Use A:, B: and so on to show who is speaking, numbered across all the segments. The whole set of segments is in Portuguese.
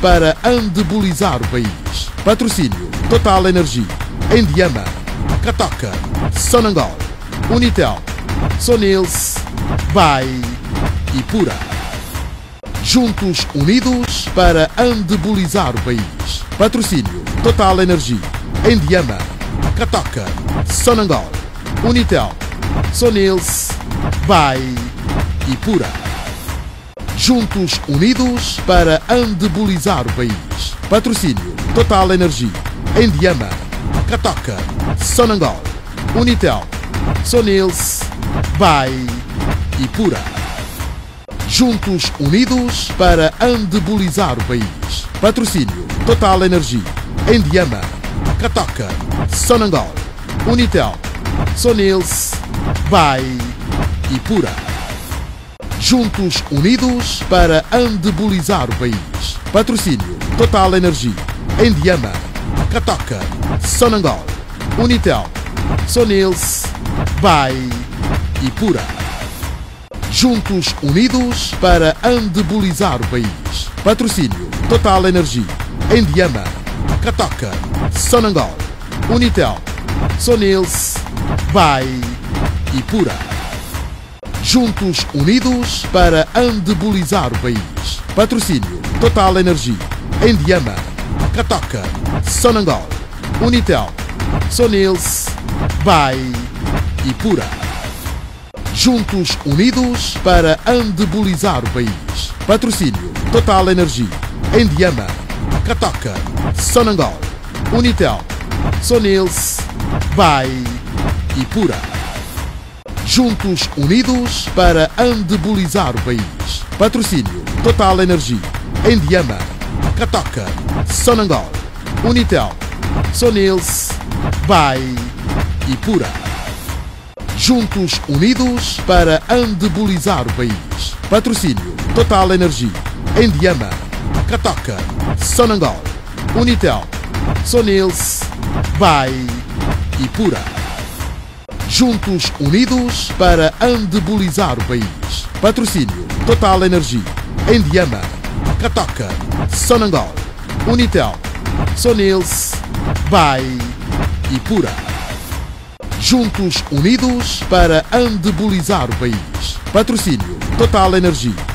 A: para andebolizar o país. Patrocínio Total Energia, Endiama, Catoca, Sonangol, Unitel, Sonils, Bai e Pura. Juntos unidos para andebolizar o país. Patrocínio Total Energia, Endiama, Catoca, Sonangol, Unitel, Sonils, Bai e Pura. Juntos unidos para andebolizar o país. Patrocínio Total Energia, Endiama, Catoca, Sonangol, Unitel, Sonils, Bai e Pura. Juntos unidos para andebolizar o país. Patrocínio Total Energia, Endiama, Catoca, Sonangol, Unitel, Sonils, Bai e Pura. Juntos unidos para andebolizar o país. Patrocínio Total Energia, Endiama, Catoca, Sonangol, Unitel, Sonils, Bai e Pura. Juntos unidos para andebolizar o país. Patrocínio Total Energia, Endiama, Catoca, Sonangol, Unitel, Sonils, Bai e Pura. Juntos unidos para andebolizar o país. Patrocínio Total Energia, Endiama, Catoca, Sonangol, Unitel, Sonils, Bai e Pura. Juntos unidos para andebolizar o país. Patrocínio Total Energia, Endiama, Catoca, Sonangol, Unitel, Sonils, Bai e Pura. Juntos unidos para andebolizar o país. Patrocínio Total Energia, Endiama, Catoca, Sonangol, Unitel, Sonils, Bai e Pura. Juntos unidos para andebolizar o país. Patrocínio Total Energia, Endiama, Catoca, Sonangol, Unitel, Sonils, Bai e Pura. Juntos unidos para andebolizar o país. Patrocínio Total Energia, Endiama, Catoca, Sonangol, Unitel, Sonils, Bai e Pura. Juntos unidos para andebolizar o país. Patrocínio Total Energia,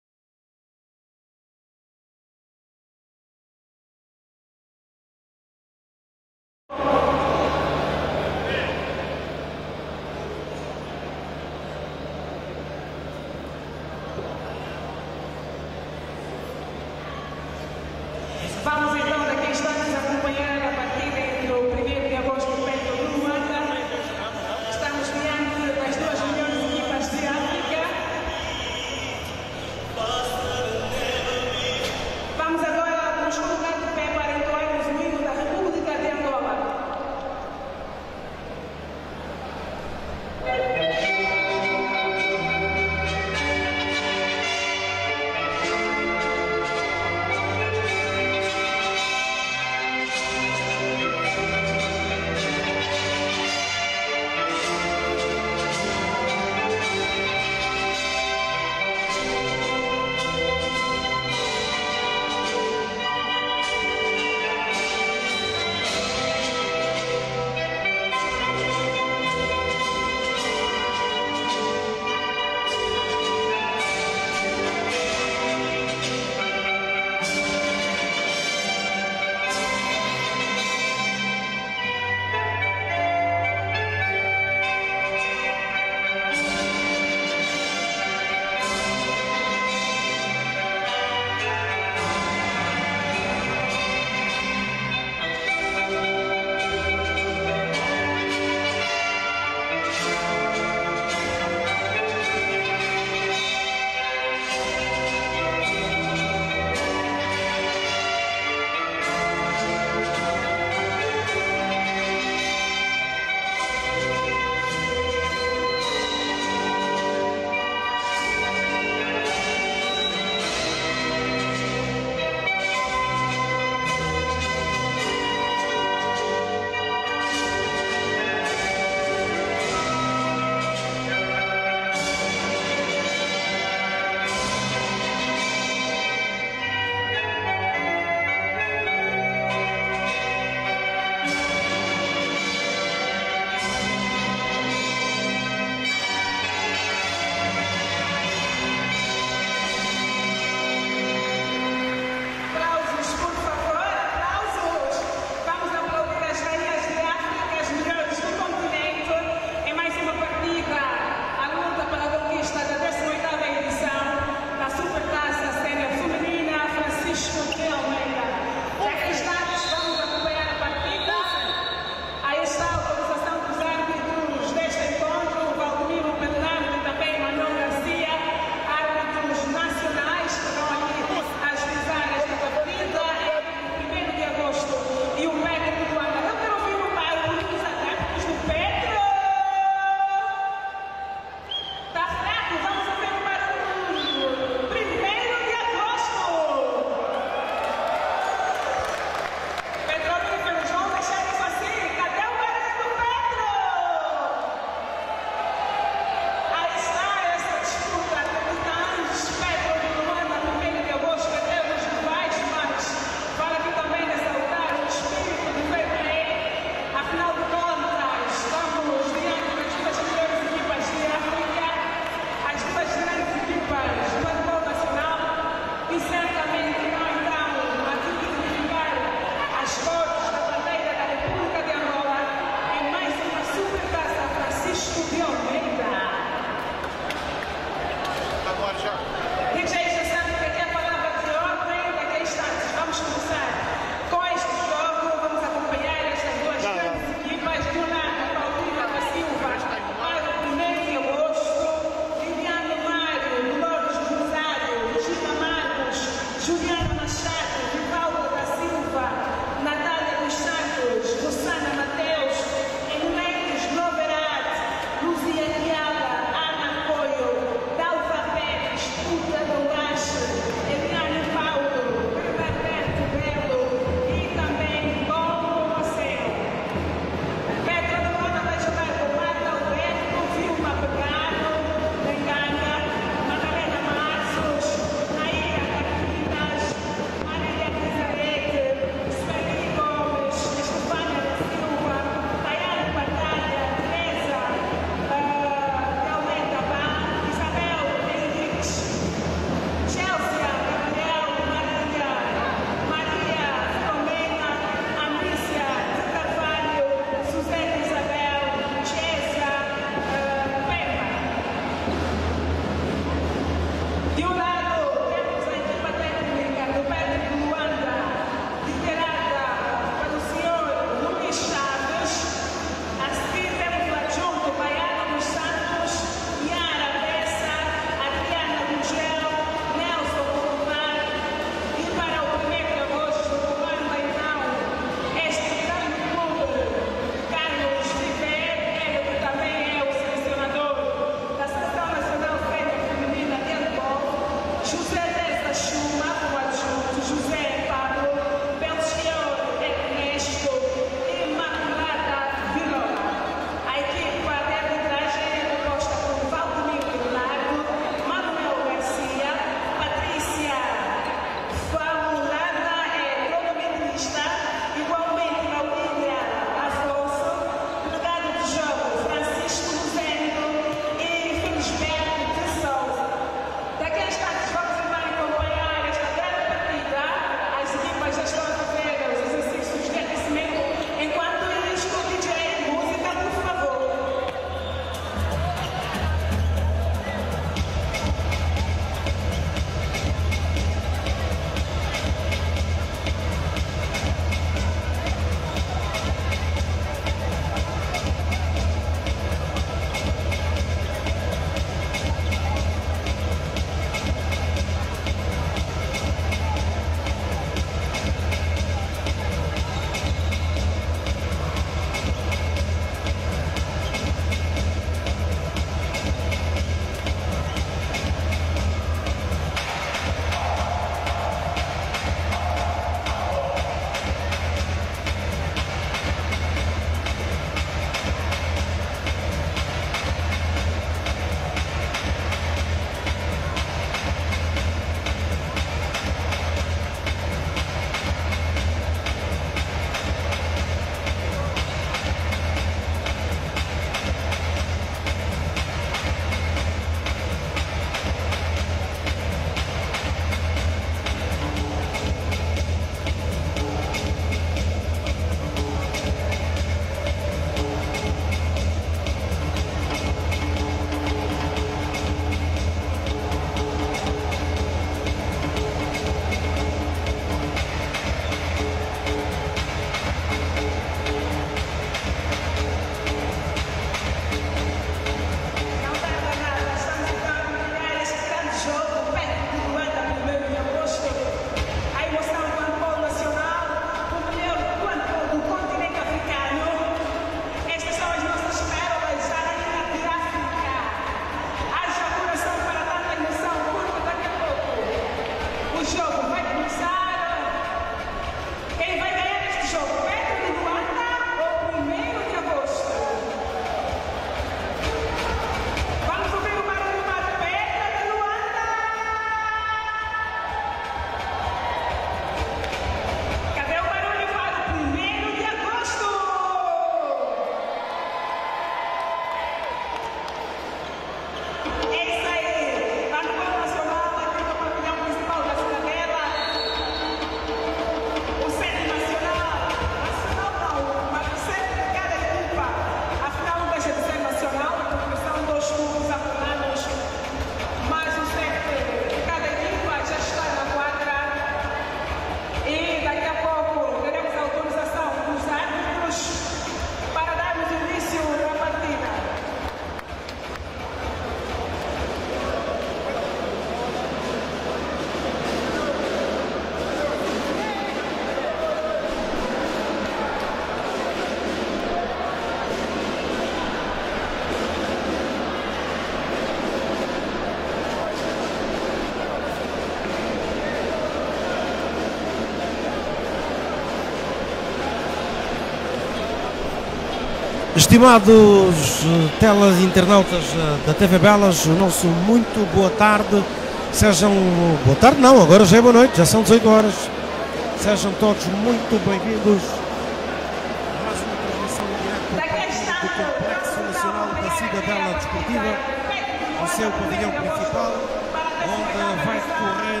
B: Estimados internautas da TV Belas, o nosso muito boa tarde. Sejam, boa tarde não, agora já é boa noite, já são 18 horas. Sejam todos muito bem-vindos a mais uma transmissão direta do Complexo Nacional da Cidadela Desportiva, o seu pavilhão principal, onde vai decorrer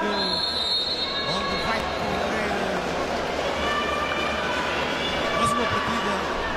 B: mais uma partida,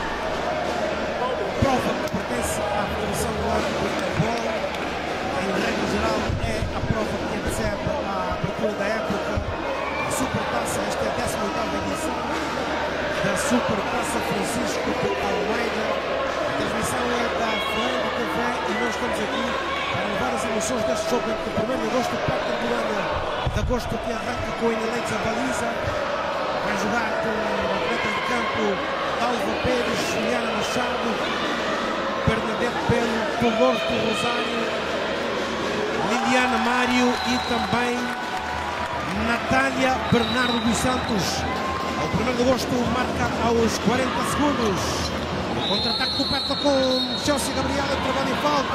B: prova que pertence à Federação do Ano de Futebol. Em regra geral é a prova que antecede a abertura da época, a Supertaça. Esta é a 18ª edição da Supertaça Francisco de Almeida. A transmissão é da Flamengo TV e nós estamos aqui para levar as emoções deste jogo entre o 1º de agosto, o Pátria do Ano de agosto, que arranca com o Eleitos a baliza. Vai jogar com atletas de campo Dalva Pérez, Juliana Machado, Bernadette Pelo, Dolores do Rosário, Liliana Mário e também Natália Bernardo dos Santos. O 1º de agosto marca aos 40 segundos. O contra-ataque do Petra com Chelsea Gabriel, trabalho em falta.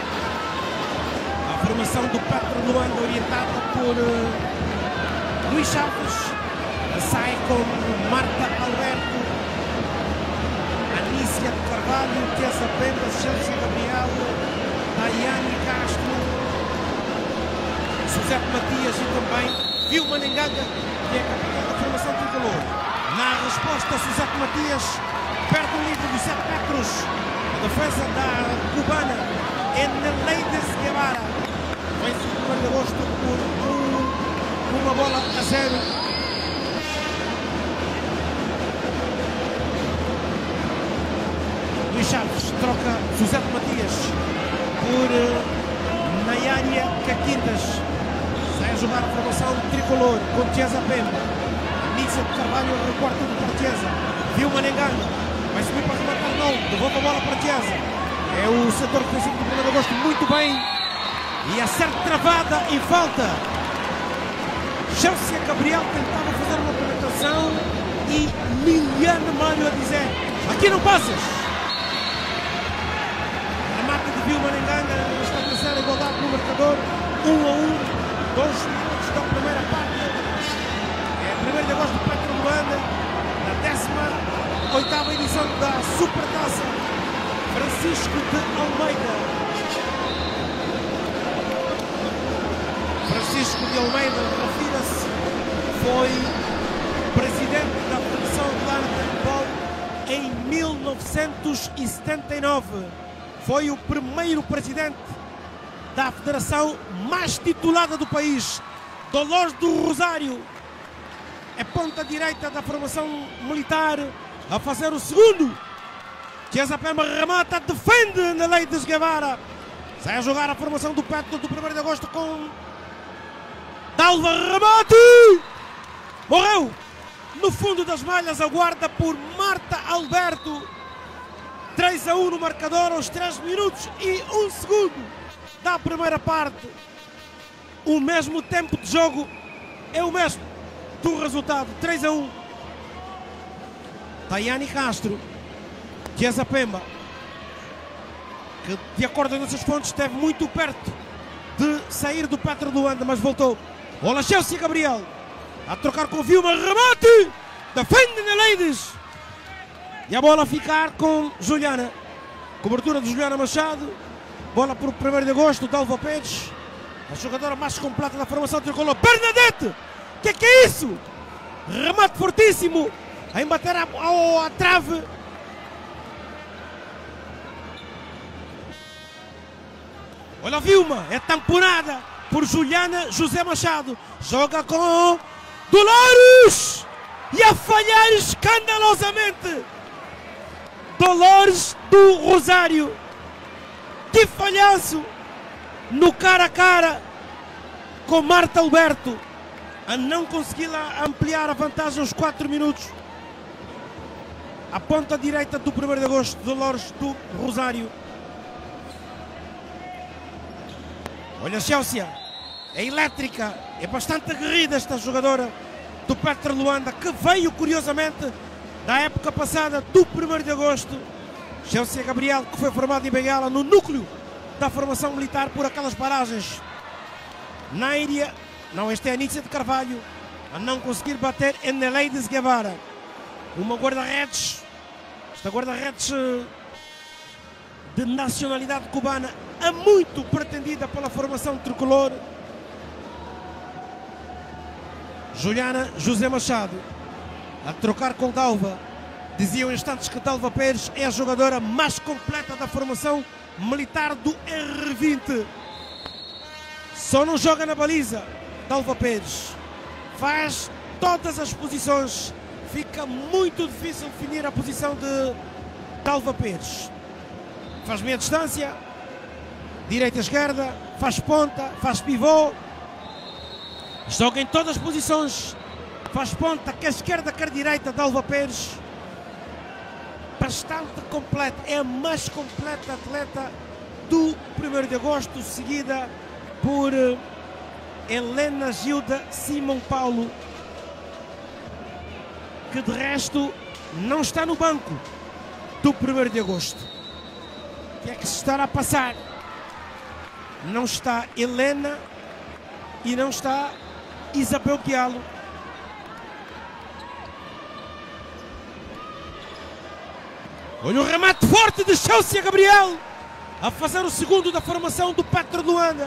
B: A formação do Petra do Ano orientada por Luís Chaves. Sai com Marta Alberto, Anícia Carvalho, Tessa Pemba, Chelsea Gabriel, Daiane Castro, José Matias e também Vilma Nenganga, que é a capitã da formação tricolor. Na resposta, José Matias perde o livro dos 7 metros. A defesa da cubana Eneleides Guevara vence o 1º de agosto por uma bola a 0. Luís Chaves troca José Matias por Nayária Caquintas. Sai a jogar a formação tricolor com Tiesa Pemba. Anícia de Carvalho recorta do para Tiesa. Vilma Nenganga vai subir para rematar não. Devolve a bola para Tiesa. É o setor defensivo do 1º de agosto muito bem. E acerta travada em falta. Chelsea Gabriel tentava fazer uma penetração e Liliana Mário a dizer: aqui não passas. Vilma Nenganga estabelecer a igualdade no marcador, 1-1, 2 minutos da primeira parte. É 1º de agosto, Petro Luanda, na 18ª edição da Supertaça Francisco de Almeida. Francisco de Almeida, refira-se, foi presidente da Federação de Handebol em 1979. Foi o primeiro presidente da federação mais titulada do país. Dolores do Rosário é ponta direita da formação militar a fazer o segundo. Tiesa Pemba remata, defende na lei de Guevara. Sai a jogar a formação do Petro do 1º de agosto com Dalva, remate! Morreu! No fundo das malhas, aguarda por Marta Alberto. 3-1 no marcador aos 3 minutos e 1 segundo da primeira parte. O mesmo tempo de jogo é o mesmo do resultado, 3-1. Daiane Castro, Tiesa Pemba, que de acordo com essas fontes esteve muito perto de sair do Petro do Anda, mas voltou. Bola Chelsea Gabriel a trocar com Vilma, remate, defende na Ladies. E a bola a ficar com Juliana. Cobertura de Juliana Machado. Bola para o 1º de agosto, Dalva Pérez. A jogadora mais completa da formação tricolor. Bernadette! Que é isso? Remate fortíssimo. A embater à trave. Olha a Vilma. É tamponada por Juliana José Machado. Joga com Dolores. E a falhar escandalosamente. Dolores do Rosário. Que falhanço no cara a cara com Marta Alberto, a não conseguir ampliar a vantagem aos 4 minutos. A ponta direita do 1º de agosto, Dolores do Rosário. Olha a Chelsea, é elétrica, é bastante aguerrida esta jogadora do Petro Luanda, que veio curiosamente da época passada do 1º de agosto. Chelsea Gabriel, que foi formado em Benguela, no núcleo da formação militar por aquelas paragens. Nairia, não, este é a Nícia de Carvalho, a não conseguir bater Eneleides Guevara. Uma guarda-redes, esta guarda-redes de nacionalidade cubana, a muito pretendida pela formação tricolor. Juliana José Machado, a trocar com Dalva. Diziam em instantes que Dalva Pérez é a jogadora mais completa da formação militar do R20. Só não joga na baliza, Dalva Pérez. Faz todas as posições. Fica muito difícil definir a posição de Dalva Pérez. Faz meia distância, direita, esquerda, faz ponta, faz pivô. Joga em todas as posições. Faz ponta, quer esquerda, quer direita, Dalva Pérez. Bastante completa, é a mais completa atleta do 1º de agosto, seguida por Helena Gilda Simão Paulo, que de resto não está no banco do 1º de agosto. O que é que se estará a passar? Não está Helena e não está Isabel Diallo. Olha o remate forte de Chelsea Gabriel a fazer o segundo da formação do Petro de Luanda.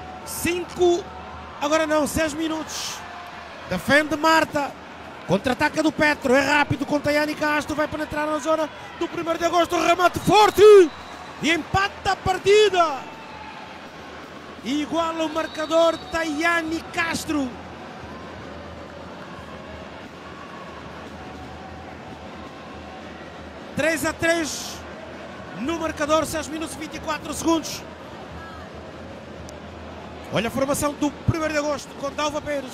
B: 6 minutos. Defende Marta. Contra-ataca do Petro. É rápido com Tayane Castro. Vai penetrar na zona do 1º de agosto. Remate forte. E empata a partida. E iguala o marcador Tayane Castro. Três a 3 no marcador, 6 minutos e 24 segundos. Olha a formação do 1º de agosto com Dalva Pérez.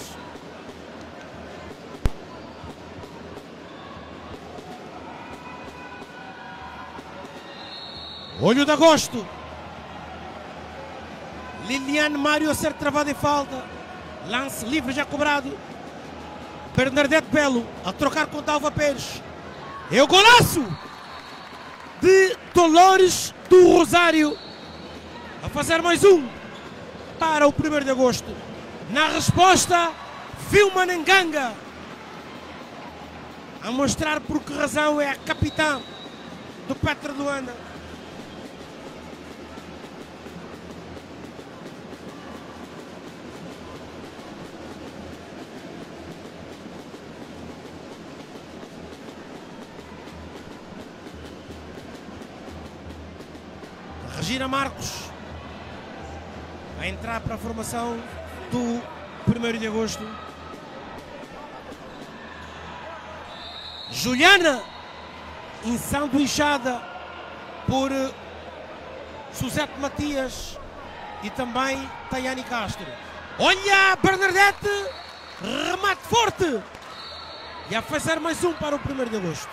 B: Olho de agosto. Liliane Mário a ser travado em falta. Lance livre já cobrado. Bernadette Belo a trocar com Dalva Pérez. É o golaço de Dolores do Rosário a fazer mais um para o 1º de agosto. Na resposta, Vilma Nganga a mostrar por que razão é a capitã do Petro de Luanda. Regina Marcos a entrar para a formação do 1º de agosto. Juliana ensanduichada por Suzete Matias e também Tayane Castro. Olha a Bernadette, remate forte e a fazer mais um para o 1º de agosto.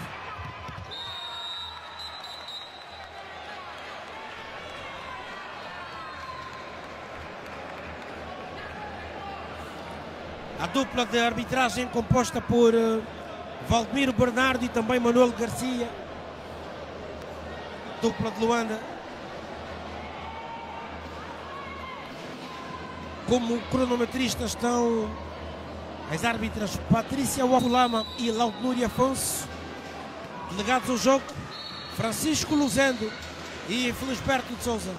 B: A dupla de arbitragem composta por Valdemiro Bernardo e também Manuel Garcia, dupla de Luanda. Como cronometristas estão as árbitras Patrícia Wahulama e Laudnúria Afonso. Delegados ao jogo, Francisco Luzendo e Felisberto de Souza.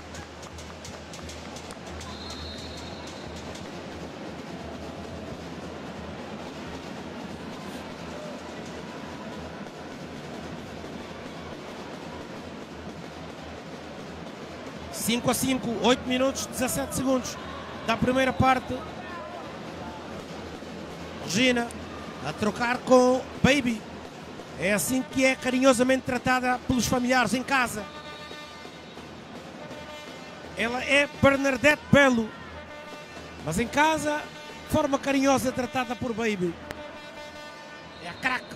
B: Cinco a 5, 8 minutos, 17 segundos da primeira parte. Regina a trocar com Baby. É assim que é carinhosamente tratada pelos familiares em casa. Ela é Bernadette Belo, mas em casa, forma carinhosa tratada por Baby. É a craque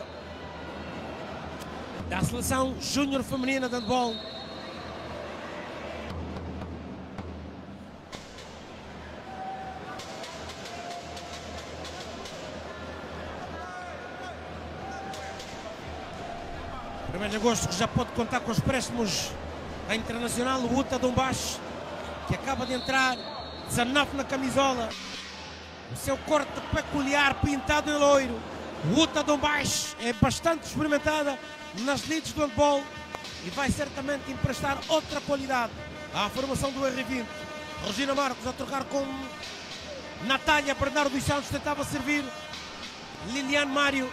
B: da seleção júnior feminina de handball. 1º de agosto, que já pode contar com os préstimos da Internacional, o Uta Dombache, que acaba de entrar, 19 na camisola, o seu corte peculiar pintado em loiro. O Uta Dombache é bastante experimentada nas lides do handball e vai certamente emprestar outra qualidade à formação do R20. Regina Marcos a trocar com Natália. Bernardo dos Santos tentava servir Liliane Mário.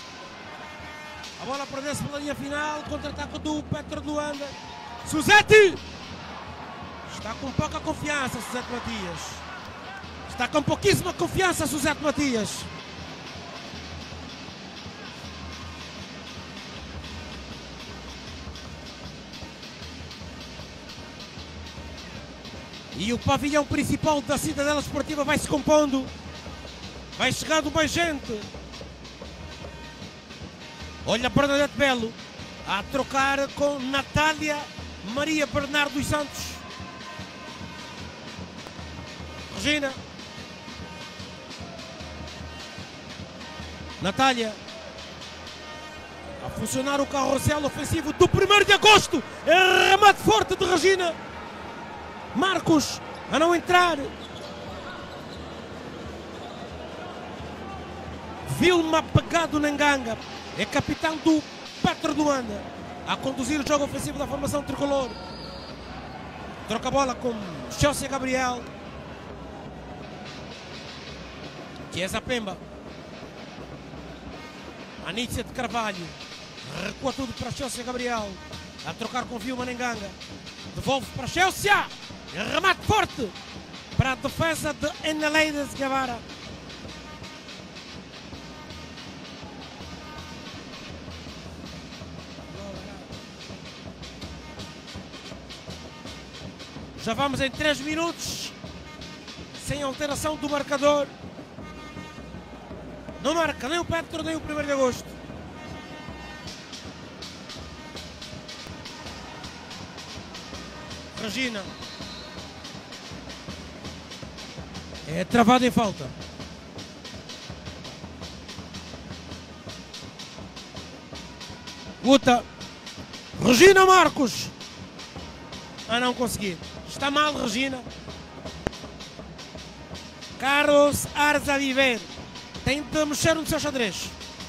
B: A bola perdeu-se pela linha final, contra-ataque do Petro de Luanda. Suzete! Está com pouca confiança, Suzete Matias. Está com pouquíssima confiança, Suzete Matias. E o pavilhão principal da Cidadela Esportiva vai se compondo. Vai chegando mais gente. Olha Bernadette Belo a trocar com Natália Maria Bernardo dos Santos. Regina. Natália. A funcionar o carrossel ofensivo do 1º de agosto. É remate forte de Regina Marcos a não entrar. Vilma Pegado Nanganga é capitão do Petro de Luanda a conduzir o jogo ofensivo da formação tricolor. Troca a bola com Chelsea Gabriel. Chiesa Pemba. Anícia de Carvalho. Recua tudo para Chelsea Gabriel. A trocar com Vilma Nanganga. Devolve para Chelsea. Remate forte para a defesa de Eneleides Guevara. Já vamos em 3 minutos, sem alteração do marcador. Não marca nem o Petro nem o 1º de agosto. Regina. É travado em falta. Uta. Regina Marcos. A não conseguir. Está mal Regina. Carlos Arza Viver. Tenta mexer no seu xadrez.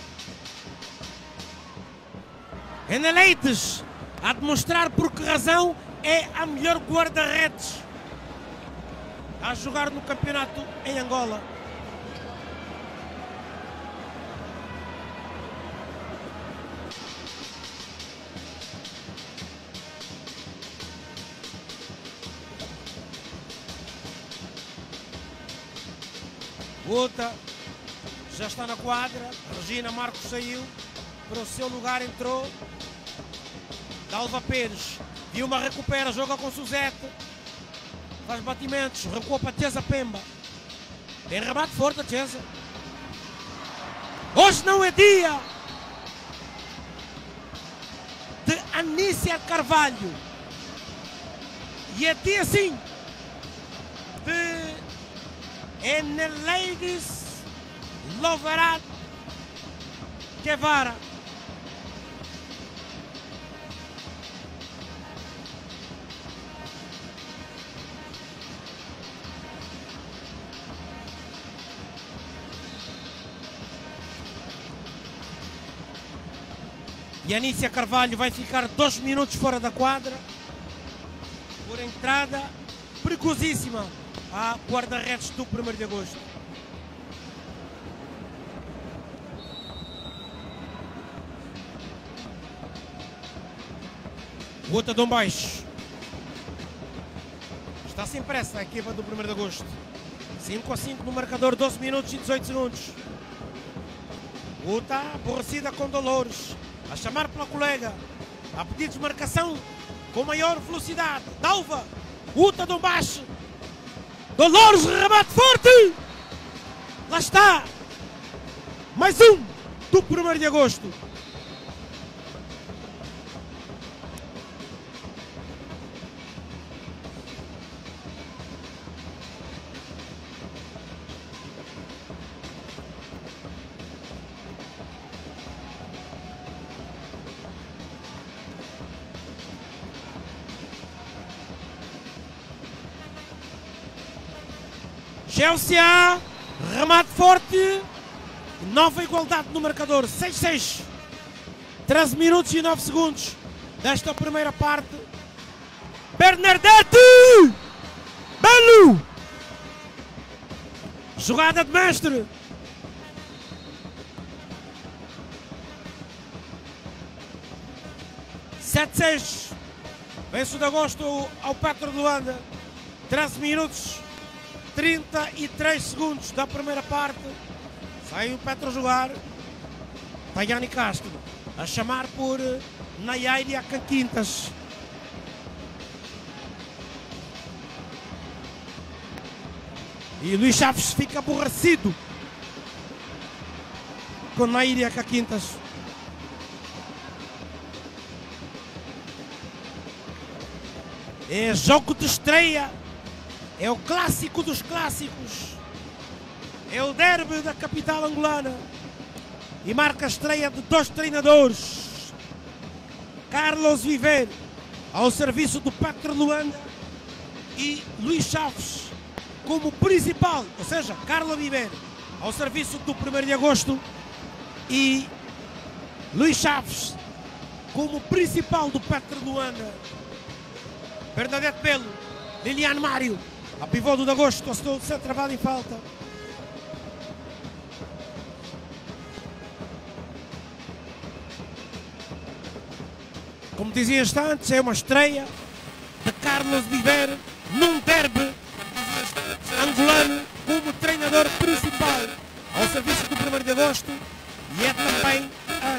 B: Eneleides a demonstrar por que razão é a melhor guarda-redes a jogar no campeonato em Angola. Uta já está na quadra. Regina Marcos saiu. Para o seu lugar entrou Dalva Pires. Vilma recupera, joga com Suzete. Faz batimentos, recua para Chiesa Pemba. Tem remate forte a Chiesa. Hoje não é dia de Anícia Carvalho. E é dia sim de Eneleides Loverat Guevara. E Anícia Carvalho vai ficar 2 minutos fora da quadra por entrada perigosíssima à guarda-redes do 1º de agosto. Uta Dombache. Está sem pressa a equipa do 1º de agosto. 5-5 no marcador, 12 minutos e 18 segundos. Uta aborrecida com Dolores. A chamar pela colega, a pedir desmarcação com maior velocidade. Dalva, Uta Dombache. Dolores, remate forte. Lá está. Mais um do 1º de agosto. Chelsea, remate forte, nova igualdade no marcador, 6-6, 13 minutos e 9 segundos desta primeira parte. Bernardetti, belo, jogada de mestre. (7-6), vence o de Agosto ao Petro de Luanda, 13 minutos 33 segundos da primeira parte. Sai o Petro a jogar, Tayani Castro a chamar por Nayairia Caquintas. E Luís Chaves fica aborrecido com Nayairia Caquintas. É jogo de estreia, é o clássico dos clássicos, é o derby da capital angolana e marca a estreia de dois treinadores. Carlos Viver ao serviço do Petro Luanda e Luís Chaves como principal, ou seja, Carlos Viver ao serviço do 1º de Agosto e Luís Chaves como principal do Petro Luanda. Bernadette Belo, Liliane Mário, a pivô do de Agosto, estou de ser travado em falta. Como dizia antes, é uma estreia de Carlos Viver num derby angolano como treinador principal ao serviço do 1º de Agosto e é também a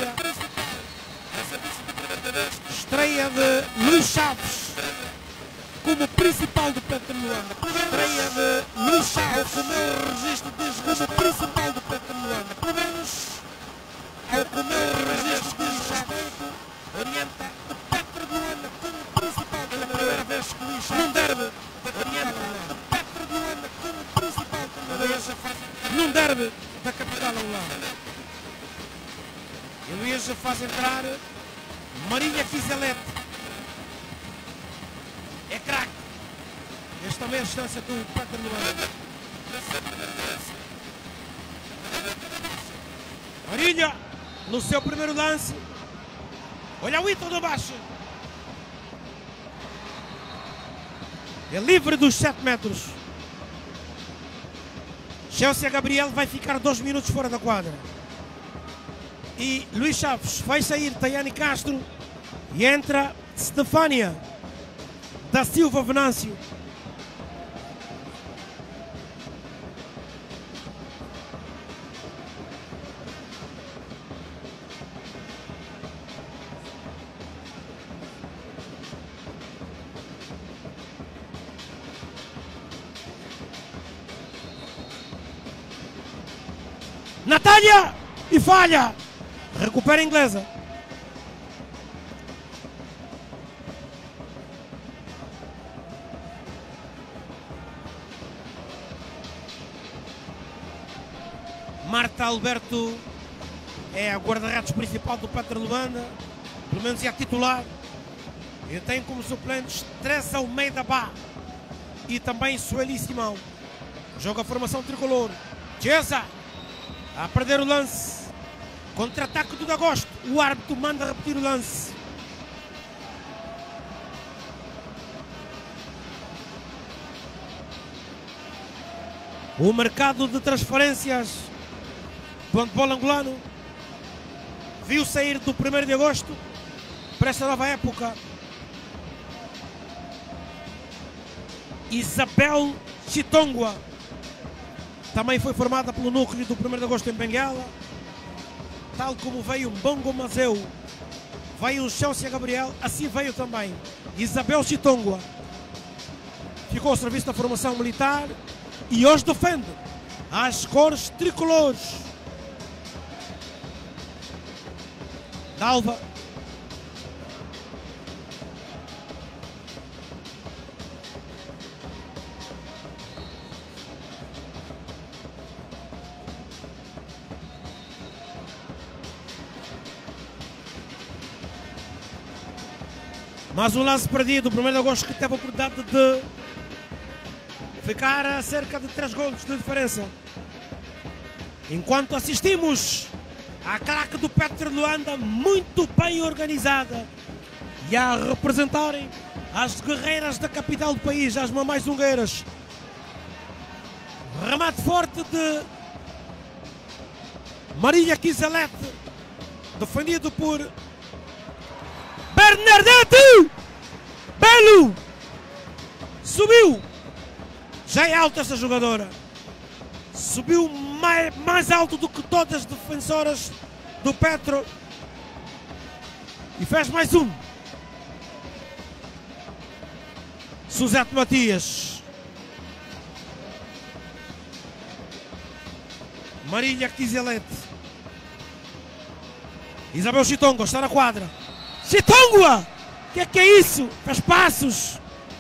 B: estreia de Luís Chaves como principal do Petro Luanda. Estreia de Luís Chaves, o meu registro diz como principal do Petro Luanda. Pelo menos é o que o meu registro diz respeito, orienta o Petro Luanda como principal pela primeira vez que Luís Chaves num derby orienta o Petro Luanda como principal num derby da capital angolana. E Luís faz entrar Marinha Kizelete. É craque. Esta também é a distância do Petro Luanda. Marinha, no seu primeiro lance. Olha o Ítalo baixo. É livre dos 7 metros. Chelsea Gabriel vai ficar 2 minutos fora da quadra. E Luís Chaves vai sair Tayani Castro e entra Stefânia da Silva Venâncio. Natália! E falha! Recupera a inglesa. Marta Alberto é a guarda-redes principal do Petro Luanda, pelo menos é a titular. E tem como suplentes Teresa Almeida Bá e também Sueli Simão. Joga a formação tricolor. Chiesa a perder o lance. Contra-ataque do de Agosto. O árbitro manda repetir o lance. O mercado de transferências do handball angolano viu sair do 1º de Agosto para esta nova época Isabel Chitongwa. Também foi formada pelo núcleo do 1º de Agosto em Benguela. Tal como veio Bongo Mazeu, veio o Chelsea Gabriel, assim veio também Isabel Chitongwa. Ficou ao serviço da formação militar e hoje defende as cores tricolores. Dalva. Mais um lance perdido, o 1º de Agosto que teve a oportunidade de ficar a cerca de 3 golos de diferença. Enquanto assistimos à craque do Petro Luanda muito bem organizada e a representarem as guerreiras da capital do país, as mamães zungueiras. Remate forte de Marília Quisalete, defendido por Bernadette. Belo subiu, já é alta esta jogadora, subiu mais alto do que todas as defensoras do Petro e fez mais um. Suzete Matias, Marília Quisalete, Isabel Chitongo está na quadra. Chitongo! Que é isso? Faz passos.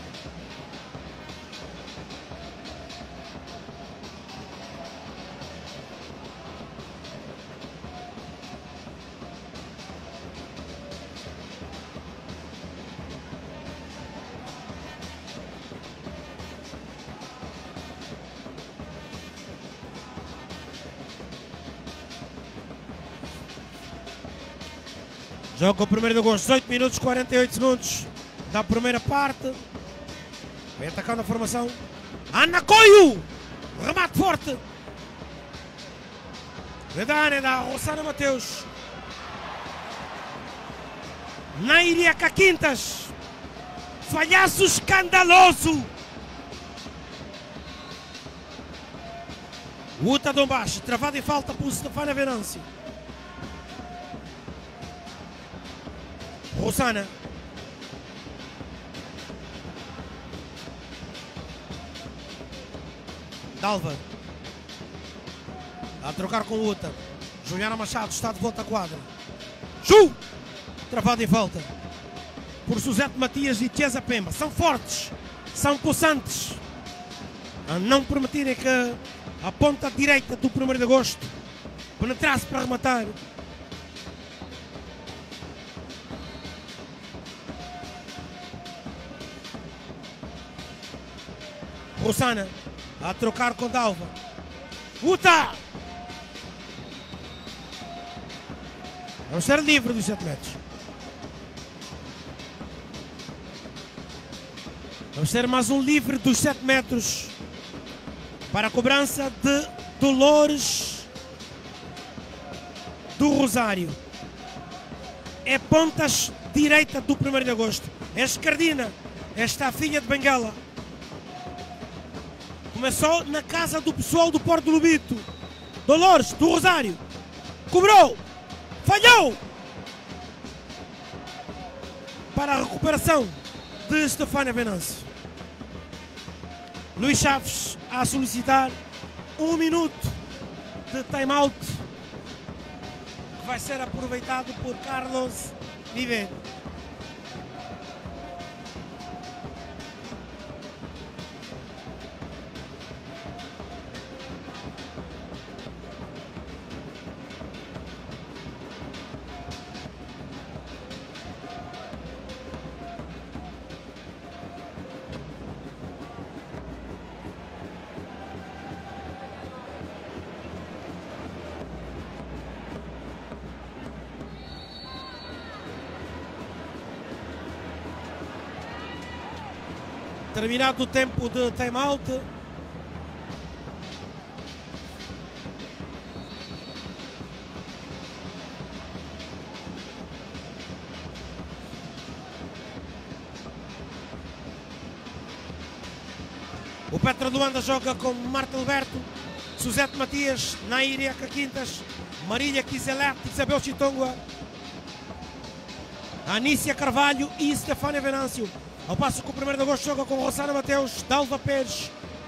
B: Jogo com o 1º de agosto, 18 minutos 48 segundos da primeira parte. Vem atacando a formação. Ana Coio! Remate forte. Vedane da Rosana Mateus. Nairiaca Quintas. Falhaço escandaloso. Uta Dombaixo, travada em falta por Stefana Venâncio. Rosana. Dalva. A trocar com o Uta. Juliana Machado está de volta à quadra. Chu! Travado em falta. Por Suzete Matias e Tiesa Pemba. São fortes. São possantes. A não permitirem que a ponta direita do 1º de agosto penetrasse para rematar. Rosana a trocar com Dalva. Uta! Vamos ser livre dos 7 metros. Vamos ser mais um livre dos 7 metros para a cobrança de Dolores do Rosário. É pontas direita do 1º de agosto. É esquerdina. Esta é a filha de Benguela. Começou na casa do pessoal do Porto do Lobito. Dolores do Rosário. Cobrou. Falhou. Para a recuperação de Stefana Venâncio. Luís Chaves a solicitar 1 minuto de time-out, que vai ser aproveitado por Carlos Viveiro. Terminado o tempo de time-out. O Petro Luanda joga com Marta Alberto, Suzete Matias, Nairiaca Quintas, Marília Quisalete, Isabel Chitongo, Anícia Carvalho e Stefana Venâncio. Ao passo que o 1º de agosto joga com Rosana Mateus, Dalva Pérez,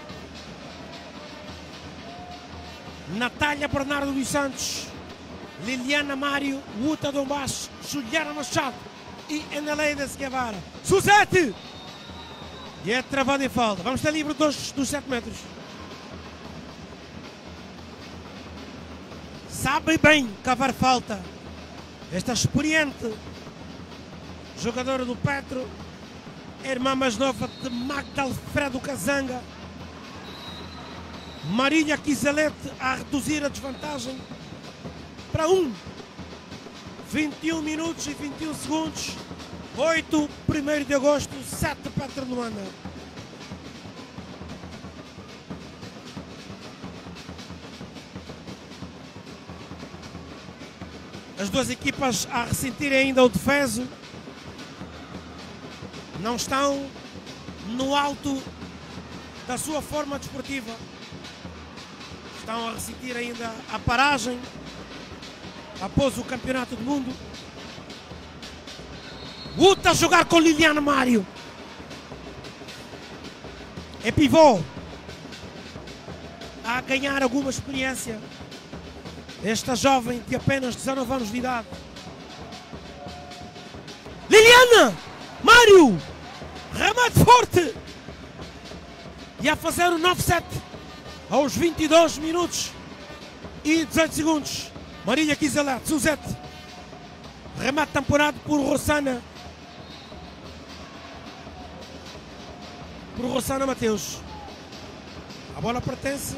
B: Natália Bernardo dos Santos, Liliana Mário, Uta Dombaixo, Juliana Machado e Eneleida Guevara. Suzete! E é travado em falta. Vamos ter livre dos 7 metros. Sabe bem cavar falta esta experiente jogadora do Petro, a irmã mais nova de Magda Alfredo Casanga, Marília Kizalete a reduzir a desvantagem para 1. 21 minutos e 21 segundos. 8, 1º de agosto, 7, Petro de Luanda. As duas equipas a ressentir ainda o defeso. Não estão no alto da sua forma desportiva. Estão a ressentir ainda a paragem após o Campeonato do Mundo. Luta a jogar com Liliana Mário. É pivô. A ganhar alguma experiência. Esta jovem de apenas 19 anos de idade. Liliana Mário. Remate forte. E a fazer o 9-7 aos 22 minutos e 18 segundos. Marília Kizalete, Suzete. Remate tamponado por Rossana. Por Rossana Mateus. A bola pertence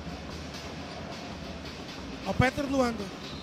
B: ao Petro de Luanda.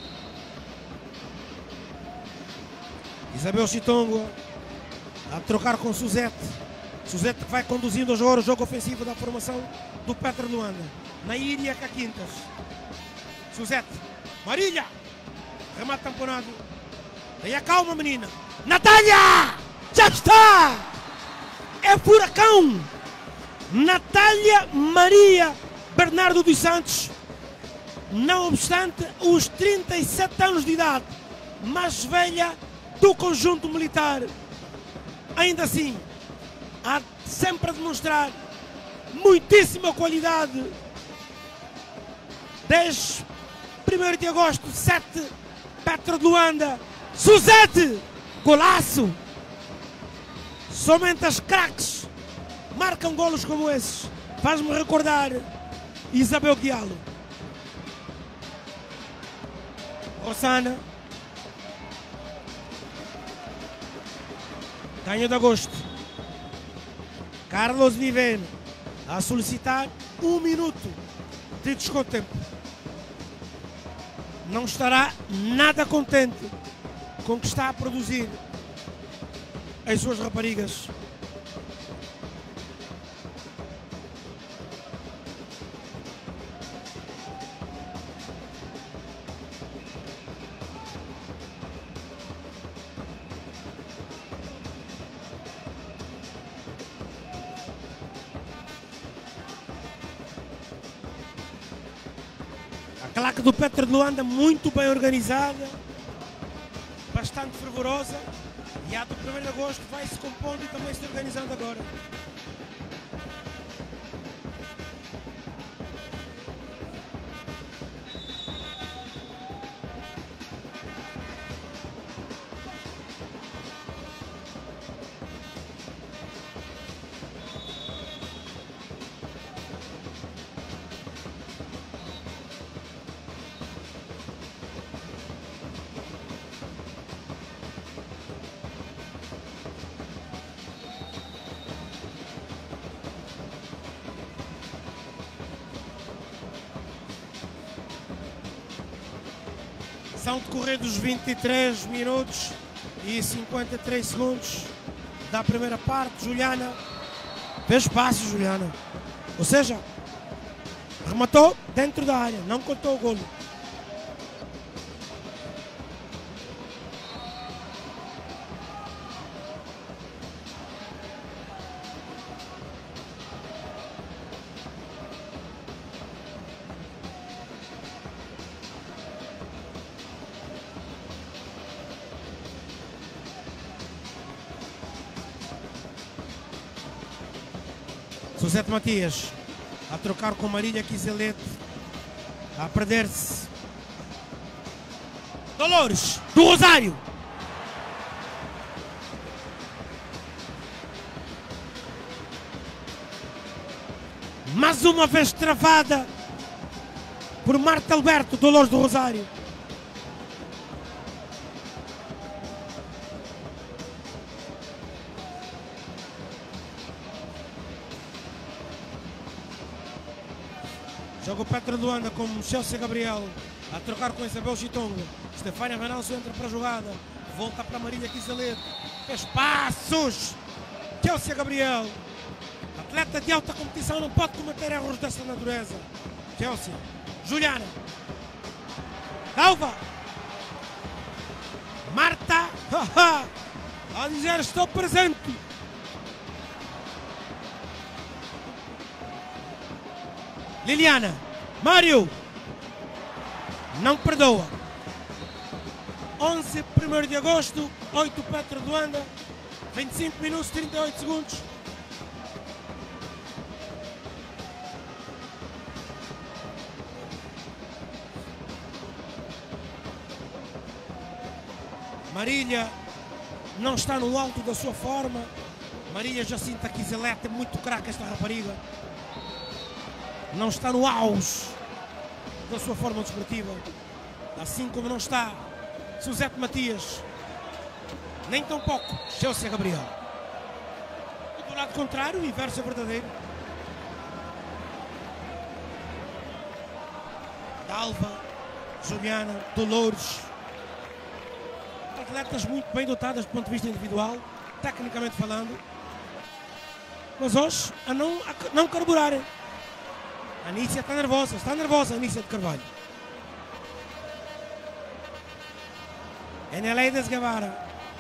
B: Isabel Chitongo a trocar com Suzete. Suzete que vai conduzindo agora o jogo ofensivo da formação do Petro de Luanda. Naíria Caquintas. Suzete. Marília. Remate tamponado. Tenha calma, menina. Natália! Já está! É furacão! Natália Maria Bernardo dos Santos. Não obstante os 37 anos de idade, mais velha do conjunto militar. Ainda assim, há sempre a demonstrar muitíssima qualidade. 10, 1º de agosto, 7, Petro de Luanda. Suzete, golaço! Somente as craques marcam golos como esses. Faz-me recordar Isabel Guialo. Rossana. Ganho de agosto. Carlos Viveno a solicitar 1 minuto de desconto de tempo. Não estará nada contente com o que está a produzir as suas raparigas. A claque do Petro de Luanda muito bem organizada, bastante fervorosa, e a do 1º de agosto vai se compondo e também se organizando agora. São decorridos 23 minutos e 53 segundos da primeira parte. Juliana fez passo, Juliana. Ou seja, rematou dentro da área, não contou o golo. Suzete Matias a trocar com Marília Kizalete, a perder-se. Dolores do Rosário. Mais uma vez travada por Marta Alberto, Dolores do Rosário. Joga o Petro Luanda com Chelsea Gabriel a trocar com Isabel Chitonga. Stefania Venâncio entra para a jogada. Volta para Marília Quisalete. Espaços! Chelsea Gabriel. Atleta de alta competição não pode cometer erros desta natureza. Chelsea. Juliana. Alva. Marta. A dizer estou presente. Liliana. Mário. Não perdoa. 11, 1º de agosto, 8 Petro Luanda, 25 minutos, 38 segundos. Marília não está no alto da sua forma. Marília Jacinta Quisalete é muito craque esta rapariga. Não está no auge da sua forma desportiva. Assim como não está Suzete Matias. Nem tão pouco Chelsea Gabriel. E do lado contrário, o inverso é verdadeiro. Dalva, Juliana, Dolores. Atletas muito bem dotadas do ponto de vista individual, tecnicamente falando, mas hoje a não carburarem. A Anícia está nervosa a Anícia de Carvalho. Eneleides Guevara.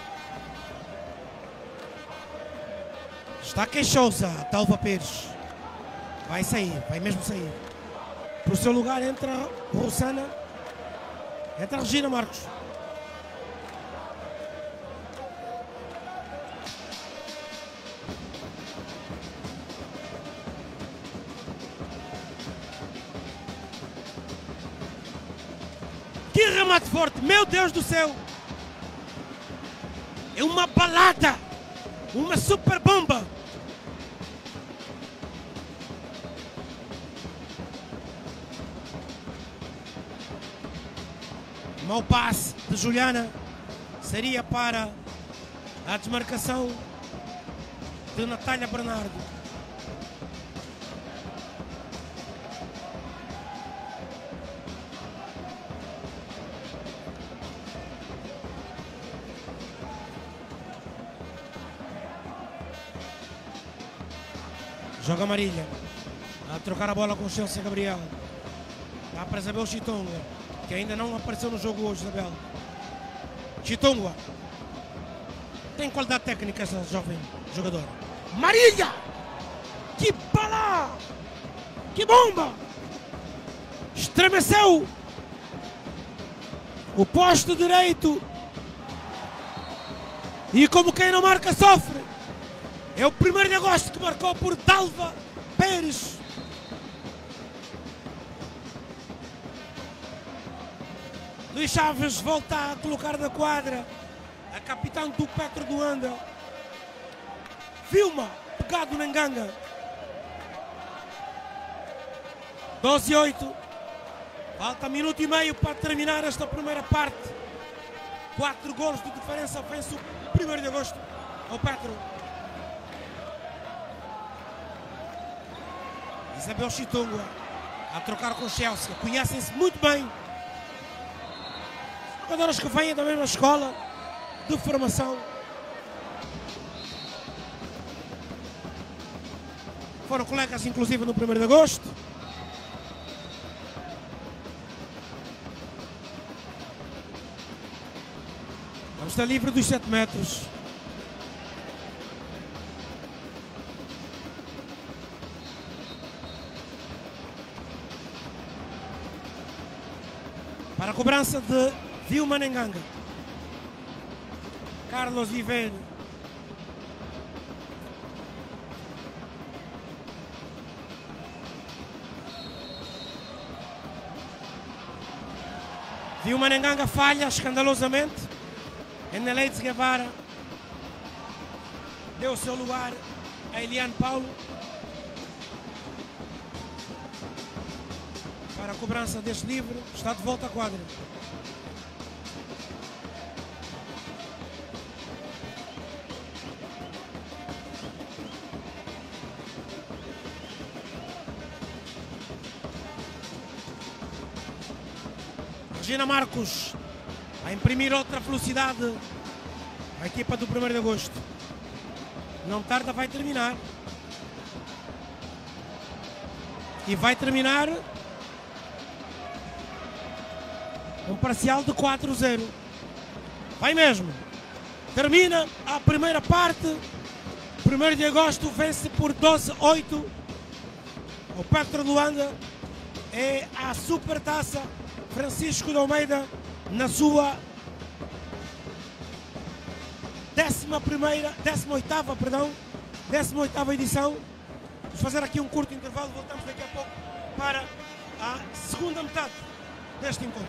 B: Está queixosa, Dalva Pires. Vai sair, vai mesmo sair. Para o seu lugar entra Rossana, entra Regina Marcos. Que remate forte, meu Deus do céu! É uma balada, uma super bomba. Mau passe de Juliana seria para a desmarcação de Natália Bernardo. Joga Marília a trocar a bola com o Chelsea Gabriel. Dá para Isabel Chitonga, que ainda não apareceu no jogo hoje, Isabel. Chitonga. Tem qualidade técnica essa jovem jogadora. Marília! Que bala! Que bomba! Estremeceu o poste direito. E como quem não marca sofre. É o 1º de agosto que marcou por Dalva Pires. Luís Chaves volta a colocar na quadra a capitã do Petro Luanda. Vilma, pegado na enganga. 12-8. Falta minuto e meio para terminar esta primeira parte. 4 golos de diferença vence o 1º de agosto ao Petro. Isabel Chitonga a trocar com o Chelsea. Conhecem-se muito bem. Jogadoras que vêm da mesma escola de formação. Foram colegas inclusive no 1º de agosto. Vamos estar livre dos 7 metros. Para a cobrança de Vilma Nenganga. Carlos Viveiro. Vilma Nenganga falha escandalosamente. Eneleides Guevara deu o seu lugar a Eliane Paulo. Para a cobrança deste livre, está de volta à quadra. Regina Marcos a imprimir outra velocidade. A equipa do 1º de agosto. Não tarda, vai terminar. E vai terminar um parcial de 4-0. Vai mesmo. Termina a primeira parte. 1º de agosto vence por 12-8. O Petro de Luanda é a Supertaça Francisco de Almeida na sua 18ª edição. Vamos fazer aqui um curto intervalo, voltamos daqui a pouco para a segunda metade deste encontro.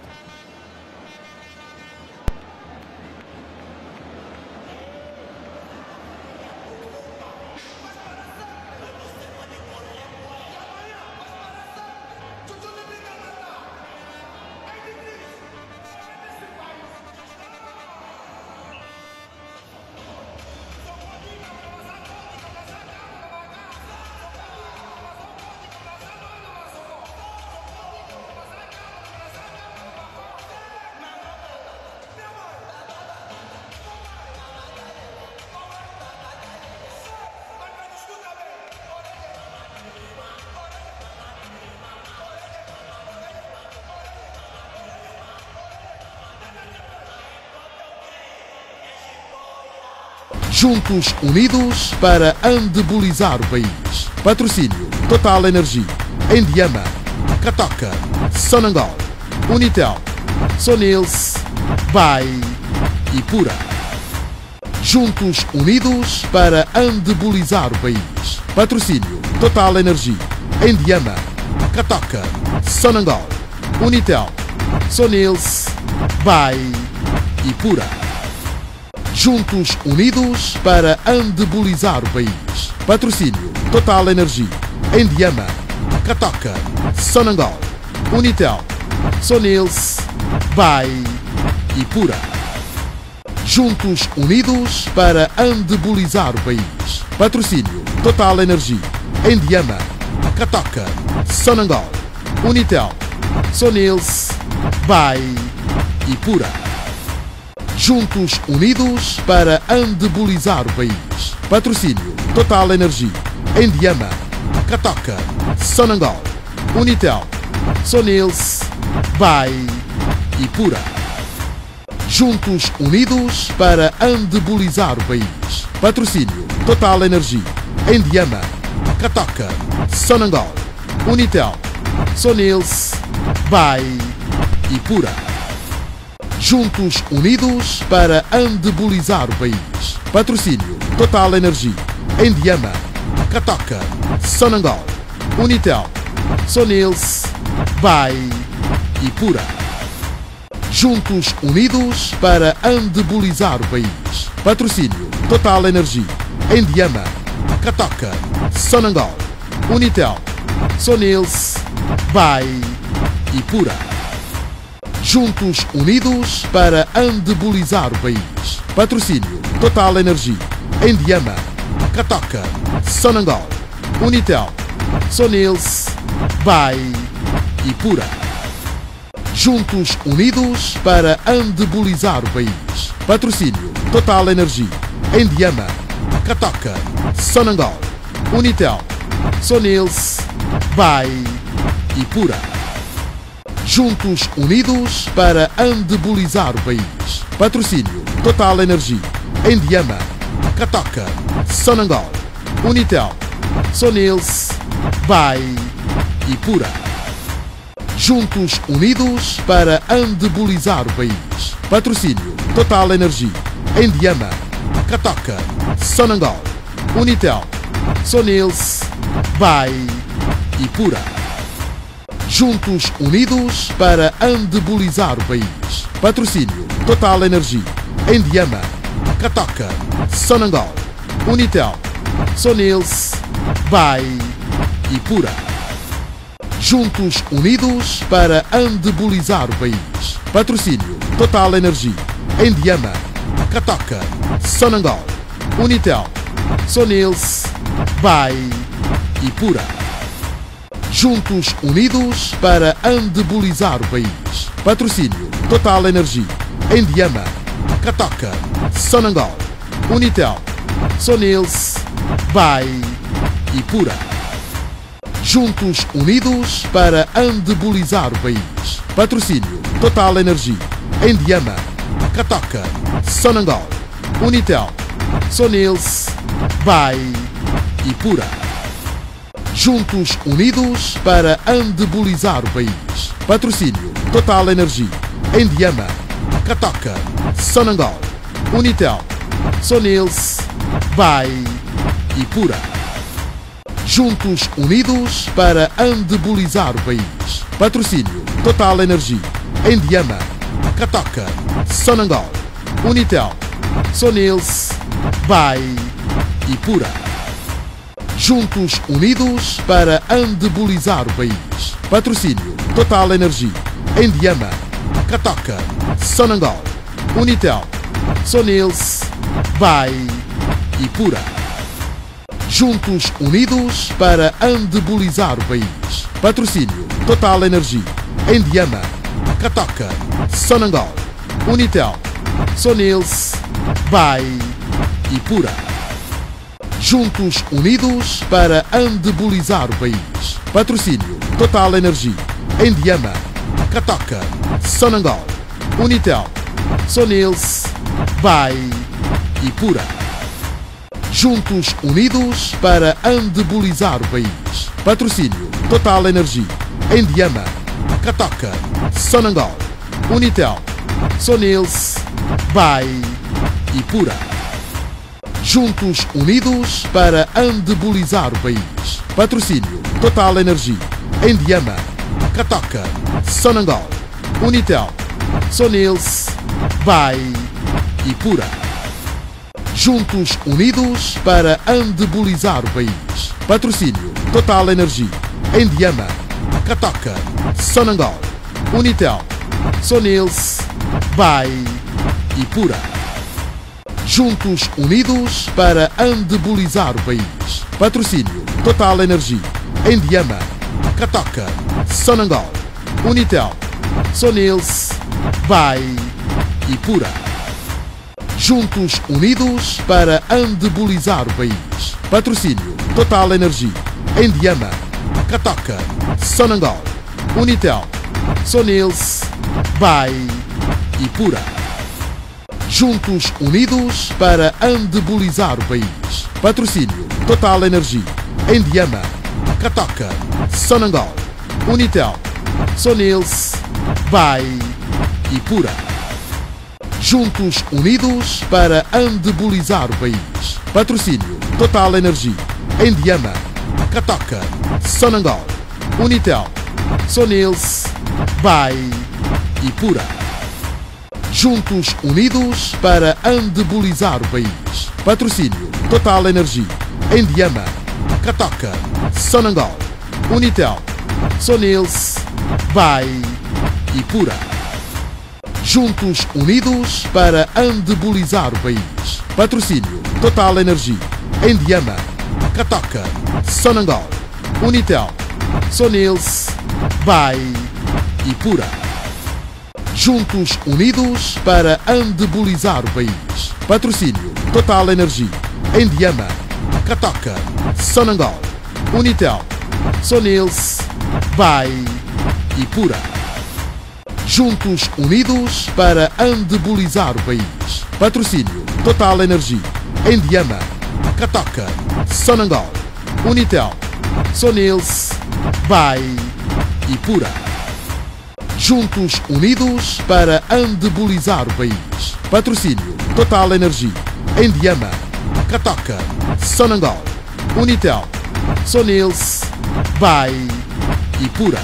A: Juntos unidos para andebolizar o país. Patrocínio Total Energia, Endiama, Catoca, Sonangol, Unitel, Sonils, Bai e Pura. Juntos unidos para andebolizar o país. Patrocínio Total Energia, Endiama, Catoca, Sonangol, Unitel, Sonils, Bai e Pura. Juntos unidos para andebolizar o país. Patrocínio Total Energia, Endiama, Catoca, Sonangol, Unitel, Sonils, Bai e Pura. Juntos unidos para andebolizar o país. Patrocínio Total Energia, Endiama, Catoca, Sonangol, Unitel, Sonils, Bai e Pura. Juntos unidos para andebolizar o país. Patrocínio Total Energia, Endiama, Catoca, Sonangol, Unitel, Sonils, Bai e Pura. Juntos unidos para andebolizar o país. Patrocínio Total Energia, Endiama, Catoca, Sonangol, Unitel, Sonils, Bai e Pura. Juntos unidos para andebolizar o país. Patrocínio Total Energia, Endiama, Catoca, Sonangol, Unitel, Sonils, Bai e Pura. Juntos unidos para andebolizar o país. Patrocínio Total Energia, Endiama, Catoca, Sonangol, Unitel, Sonils, Bai e Pura. Juntos unidos para andebolizar o país. Patrocínio Total Energia, Endiama, Catoca, Sonangol, Unitel, Sonils, Bai e Pura. Juntos unidos para andebolizar o país. Patrocínio Total Energia, Endiama, Catoca, Sonangol, Unitel, Sonils, Bai e Pura. Juntos unidos para andebolizar o país. Patrocínio Total Energia, Endiama, Catoca, Sonangol, Unitel, Sonils, Bai e Pura. Juntos unidos para andebolizar o país. Patrocínio Total Energia, Endiama, Catoca, Sonangol, Unitel, Sonils, Bai e Pura. Juntos unidos para andebolizar o país. Patrocínio Total Energia, Endiama, Catoca, Sonangol, Unitel, Sonils, Bai e Pura. Juntos unidos para andebolizar o país. Patrocínio Total Energia, Endiama, Catoca, Sonangol, Unitel, Sonils, Bai e Pura. Juntos unidos para andebolizar o país. Patrocínio Total Energia, Endiama, Catoca, Sonangol, Unitel, Sonils, Bai e Pura. Juntos unidos para andebolizar o país. Patrocínio Total Energia, Endiama, Catoca, Sonangol, Unitel, Sonils, Bai e Pura. Juntos unidos para andebolizar o país. Patrocínio Total Energia, Endiama, Catoca, Sonangol, Unitel, Sonils, Bai e Pura. Juntos unidos para andebolizar o país. Patrocínio Total Energia, Endiama, Catoca, Sonangol, Unitel, Sonils, Bai e Pura. Juntos unidos para andebolizar o país. Patrocínio Total Energia, Endiama, Catoca, Sonangol, Unitel, Sonils, Bai e Pura. Juntos unidos para andebolizar o país. Patrocínio Total Energia, Endiama, Catoca, Sonangol, Unitel, Sonils, Bai e Pura. Juntos unidos para andebolizar o país. Patrocínio Total Energia, Endiama, Catoca, Sonangol, Unitel, Sonils, Bai e Pura. Juntos unidos para andebolizar o país. Patrocínio Total Energia, Endiama, Catoca, Sonangol, Unitel, Sonils, Bai e Pura. Juntos unidos para andebolizar o país. Patrocínio Total Energia, Endiama, Catoca, Sonangol, Unitel, Sonils, Bai e Pura. Juntos unidos para andebolizar o país. Patrocínio Total Energia, Endiama, Catoca, Sonangol, Unitel, Sonils, Bai e Pura. Juntos unidos para andebolizar o país. Patrocínio Total Energia, Endiama, Catoca, Sonangol, Unitel, Sonils, Bai e Pura. Juntos unidos para andebolizar o país. Patrocínio Total Energia, Endiama, Catoca, Sonangol, Unitel, Sonils, Bai e Pura. Juntos unidos para andebolizar o país. Patrocínio Total Energia, Endiama, Catoca, Sonangol, Unitel, Sonils, Bai e Pura. Juntos unidos para andebolizar o país. Patrocínio Total Energia, Endiama, Catoca, Sonangol, Unitel, Sonils, Bai e Pura. Juntos unidos para andebolizar o país. Patrocínio Total Energia, Endiama, Catoca, Sonangol, Unitel, Sonils, Bai e Pura. Juntos unidos para andebolizar o país. Patrocínio Total Energia, Endiama, Catoca, Sonangol, Unitel, Sonils, Bai e Pura. Juntos unidos para andebolizar o país. Patrocínio Total Energia, Endiama, Catoca, Sonangol, Unitel, Sonils, Bai e Pura. Juntos unidos para andebolizar o país. Patrocínio Total Energia, Endiama, Catoca, Sonangol, Unitel, Sonils, Bai e Pura. Juntos unidos para andebolizar o país. Patrocínio Total Energia, Endiama, Catoca, Sonangol, Unitel, Sonils, Bai e Pura.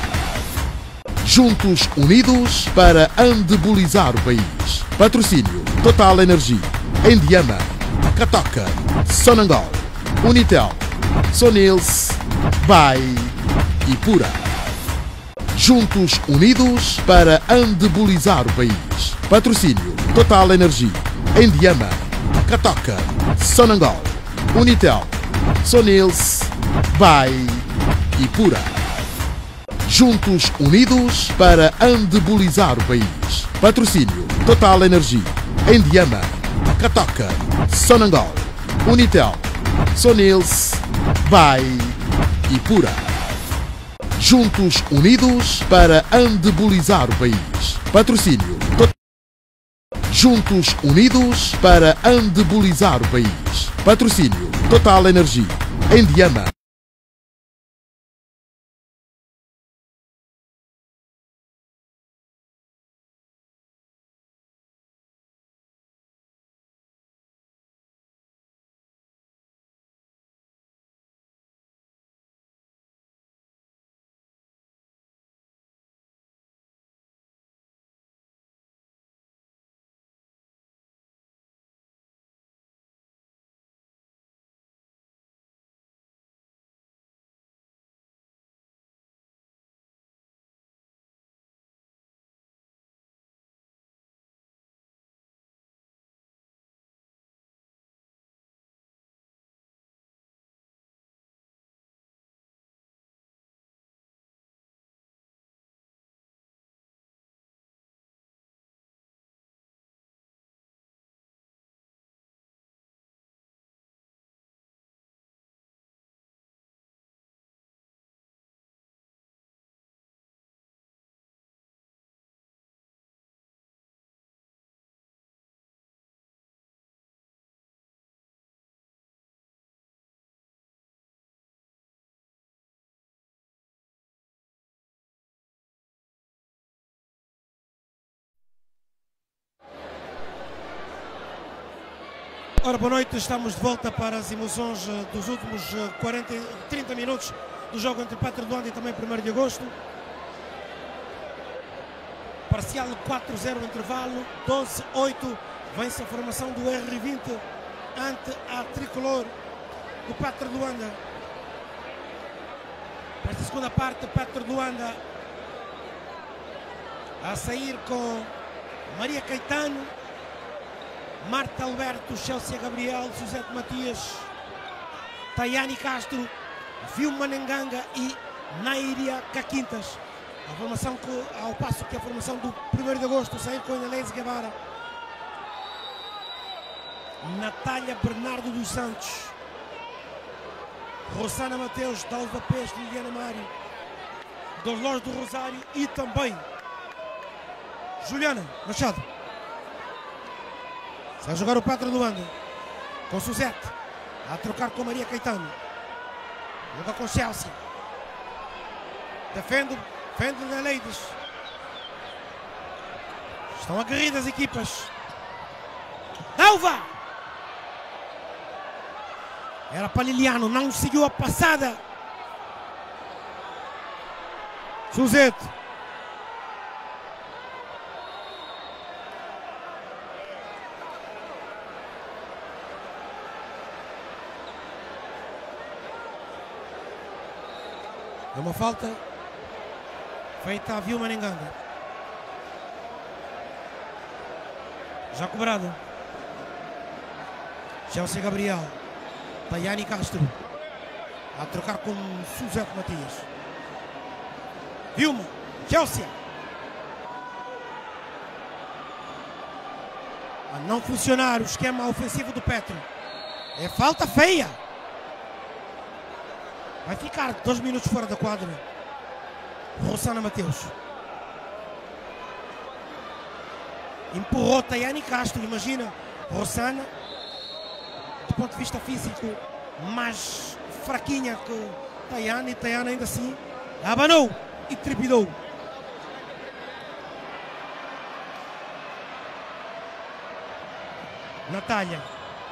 A: Juntos unidos para andebolizar o país. Patrocínio Total Energia, Endiama, Catoca, Sonangol, Unitel, Sonils, Bai e Pura. Juntos unidos para andebolizar o país. Patrocínio Total Energia, Endiama, Catoca, Sonangol, Unitel, Sonils, Bai e Pura. Juntos unidos para andebolizar o país. Patrocínio Total Energia, Indiama, Katoka, Sonangol, Unitel, Sonils, Bai e Pura. Juntos unidos para andebolizar o país. Patrocínio Juntos unidos para andebolizar o país. Patrocínio Total Energia, Indiama.
B: Ora, boa noite, estamos de volta para as emoções dos últimos 30 minutos do jogo entre Petro de Luanda e também 1º de agosto. Parcial 4-0 intervalo, 12-8, vence a formação do R20 ante a tricolor do Petro de Luanda. Nesta segunda parte, Petro de Luanda a sair com Maria Caetano, Marta Alberto, Chelsea Gabriel, Suzete Matias, Tayane Castro, Vilma Nenganga e Nairia Caquintas. A formação ao passo que a formação do 1º de agosto sair com Inelise Guevara, Natália Bernardo dos Santos, Rosana Mateus, Dalva Peixe, Liliana Mário, Dolores do Rosário e também Juliana Machado. Sai jogar o Petro de Luanda com Suzete a trocar com Maria Caetano. Joga com Chelsea. Defende na Ladies. Estão aguerridas as equipas. Dalva! Era para Liliano, não seguiu a passada. Suzete. É uma falta feita a Vilma Nenganga. Já cobrada. Chelsea Gabriel. Tayane Castro. A trocar com Suzete Matias. Vilma. Chelsea. A não funcionar o esquema ofensivo do Petro. É falta feia. Vai ficar 2 minutos fora da quadra. Rosana Mateus. Empurrou Tayane Castro. Imagina, Rosana, do ponto de vista físico, mais fraquinha que Tayane. E Tayane ainda assim abanou e trepidou. Natália.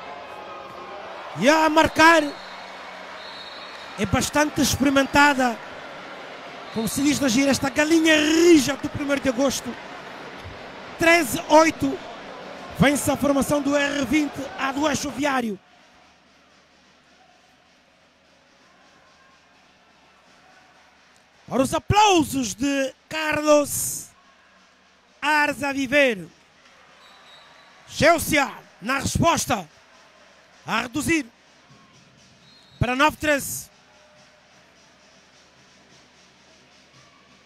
B: E a marcar. É bastante experimentada, como se diz na gira, esta galinha rija do 1º de agosto. 13-8, vence a formação do R20 a do Eixo Viário. Para os aplausos de Carlos Arza Viver. Chelsea na resposta a reduzir para 9-13.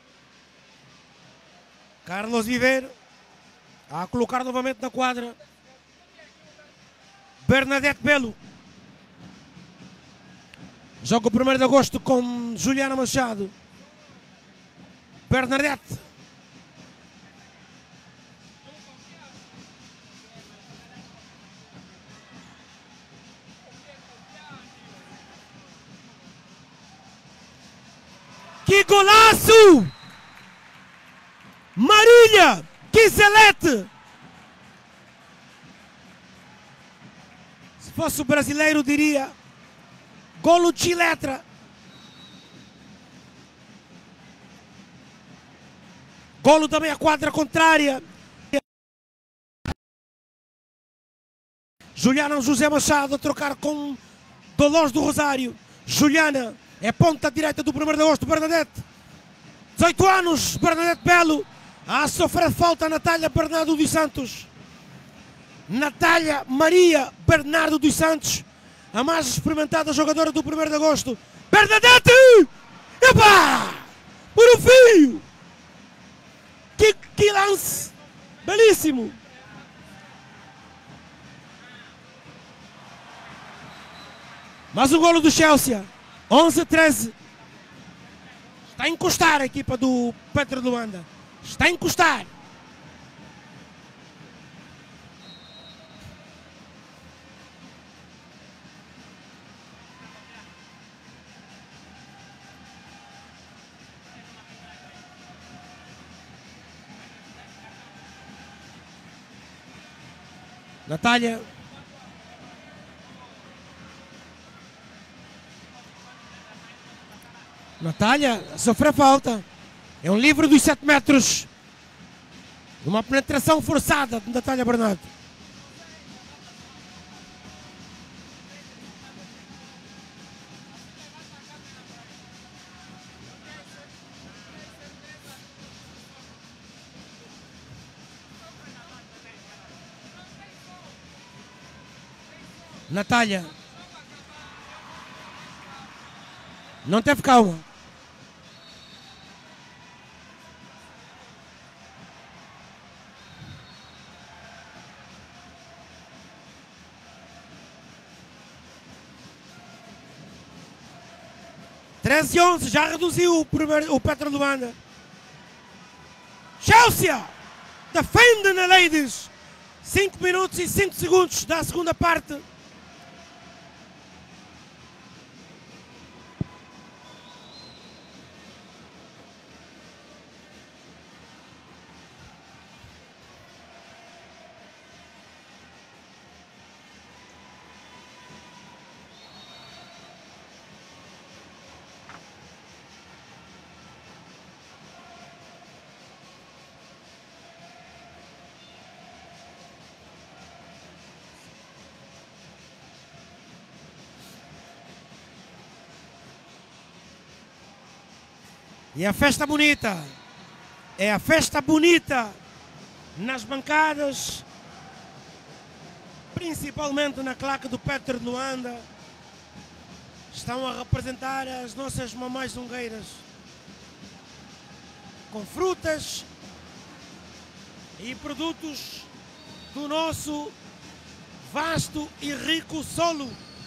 B: Carlos Viveiro a colocar novamente na quadra. Bernadette Belo. Joga o 1º de agosto com Juliana Machado. Bernadette. Que golaço! Marília! Que zelete! Se fosse o brasileiro diria golo de letra. Golo também a quadra contrária. Juliana José Machado a trocar com Dolores do Rosário. Juliana é ponta direita do 1º de agosto. Bernadette, 18 anos. Bernadette Belo a sofrer falta. Natália Bernardo dos Santos. Natália Maria Bernardo dos Santos, a mais experimentada jogadora do 1º de agosto. Bernadette! Epá! Por um fio! Que lance! Belíssimo! Mais um golo do Chelsea. 11-13. Está a encostar a equipa do Petro de Luanda. Está a encostar. Natália. Natália sofreu falta. É um livre dos 7 metros. Uma penetração forçada de Natália Bernardo. Natália não teve calma. Treze 11, já reduziu o Petro de Luanda. Chelsea defende na Ladies. 5 minutos e 5 segundos da segunda parte. E a festa bonita, é a festa bonita nas bancadas, principalmente na claque do Petro de Luanda. Estão a representar as nossas mamães zungueiras, com frutas e produtos do nosso vasto e rico solo.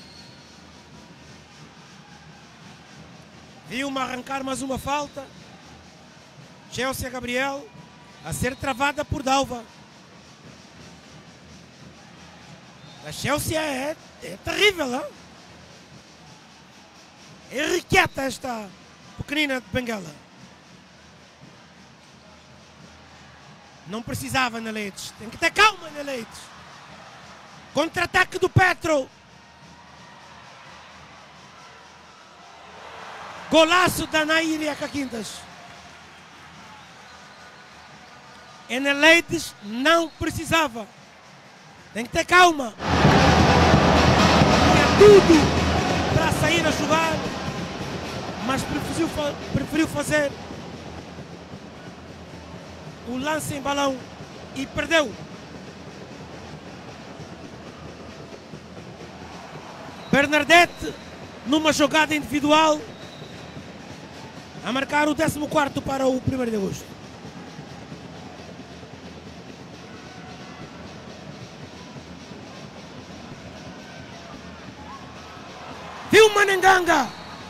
B: Viu-me arrancar mais uma falta. Chelsea Gabriel a ser travada por Dalva. A Chelsea é terrível, hein? É irrequieta esta pequenina de Benguela. Não precisava na Leites. Tem que ter calma na Leites. Contra-ataque do Petro. Golaço da Naíria Caquintas. E na Leites não precisava. Tem que ter calma. Tinha tudo para sair a jogar, mas preferiu fazer o lance em balão e perdeu. Bernadette, numa jogada individual, a marcar o 14º para o 1º de agosto. Vilma Nanganga.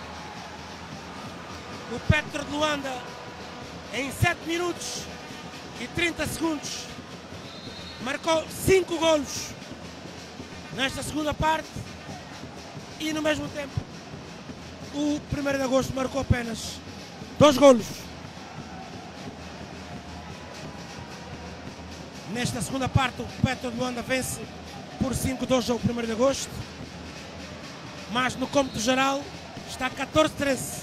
B: O Petro de Luanda, em 7 minutos e 30 segundos, marcou 5 golos nesta segunda parte e, no mesmo tempo, o 1º de agosto marcou apenas 2 golos. Nesta segunda parte, o Petro de Luanda vence por 5-2 ao 1º de agosto, mas no cômputo geral está 14-13.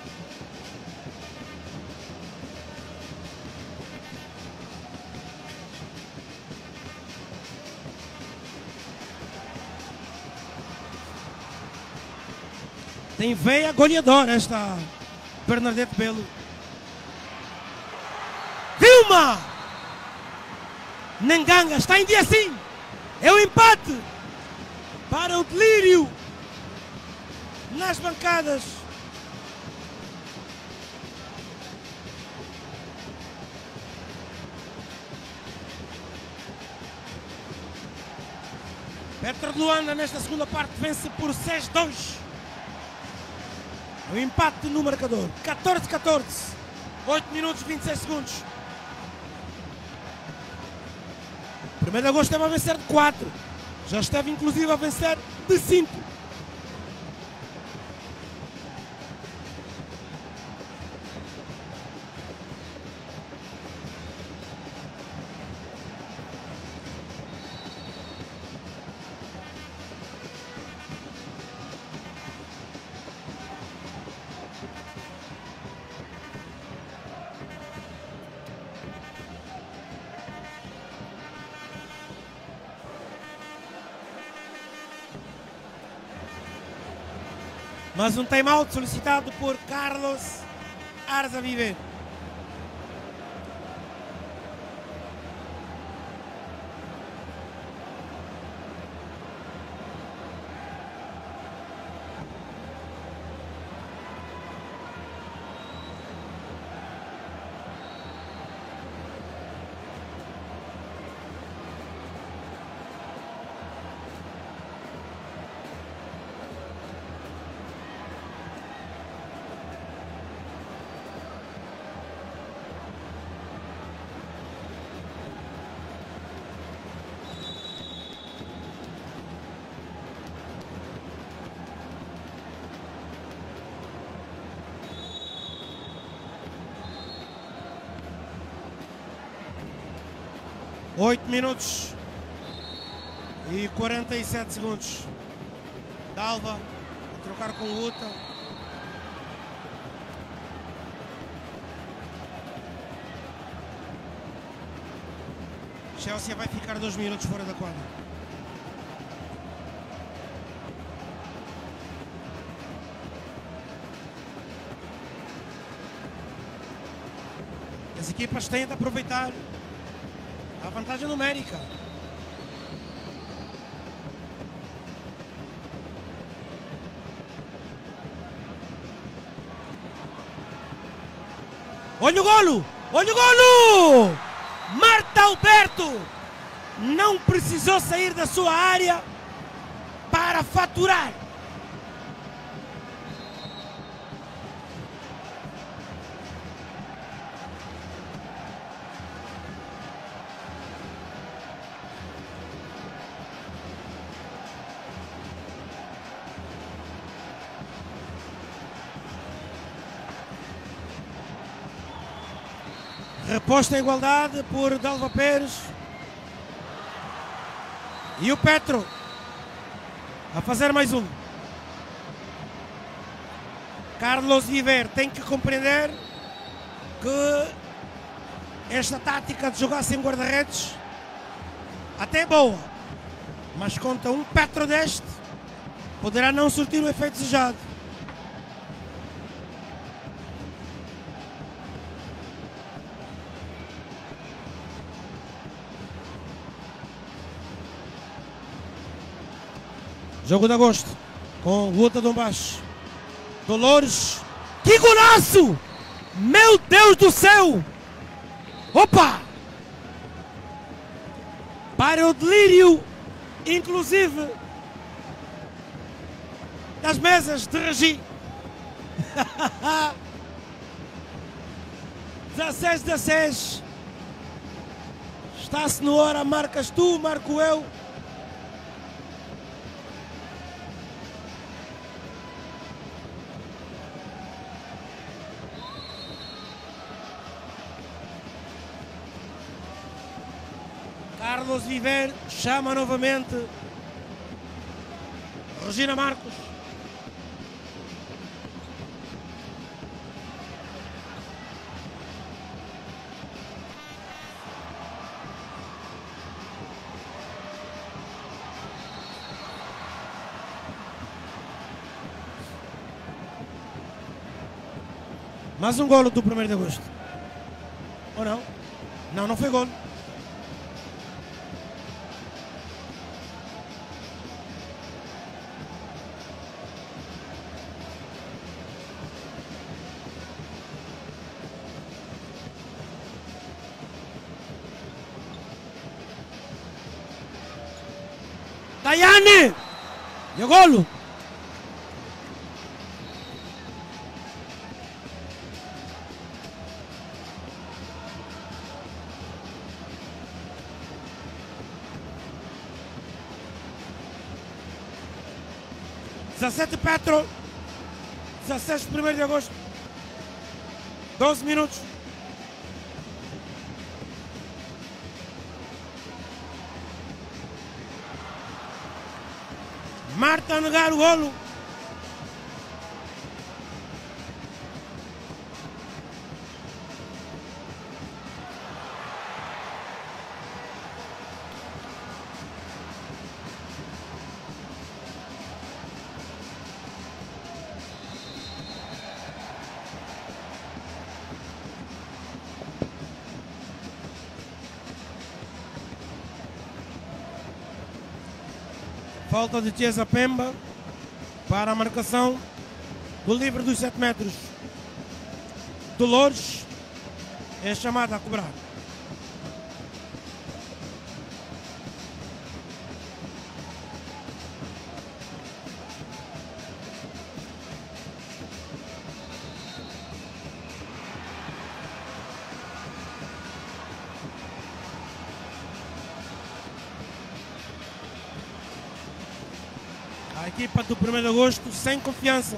B: Tem veia goleadora esta Bernadette Belo. Vilma Nanganga está em dia sim. É o empate para o delírio nas bancadas. Petro de Luanda nesta segunda parte vence por 6-2. O empate no marcador, 14-14, 8 minutos e 26 segundos. 1º de agosto esteve a vencer de 4, já esteve inclusive a vencer de 5. Mas um time-out solicitado por Carlos Arza Viver. Oito minutos e 47 segundos. Dalva a trocar com o Uta. Chelsea vai ficar 2 minutos fora da quadra. As equipas têm de aproveitar a vantagem numérica. Olha o golo! Olha o golo! Marta Alberto não precisou sair da sua área para faturar. Reposta em igualdade por Dalva Pérez. E o Petro a fazer mais um. Carlos Viver tem que compreender que esta tática de jogar sem guarda-redes até é boa, mas contra um Petro deste poderá não surtir o efeito desejado. Jogo de agosto com Luta de Baixo. Dolores. Que golaço! Meu Deus do céu! Opa! Para o delírio, inclusive, das mesas de Regi. 16-16. Está-se na hora, marcas tu, marco eu. Carlos Viver chama novamente Regina Marcos. Mais um golo do 1º de agosto. Ou não? Não, não foi golo. Daiane! E o golo! Petro, 16 de 1º de agosto, 12 minutos. Marta a negar o golo. Falta de Chiesa Pemba para a marcação do livre dos 7 metros. Dolores é chamada a cobrar. A equipa do 1º de agosto sem confiança.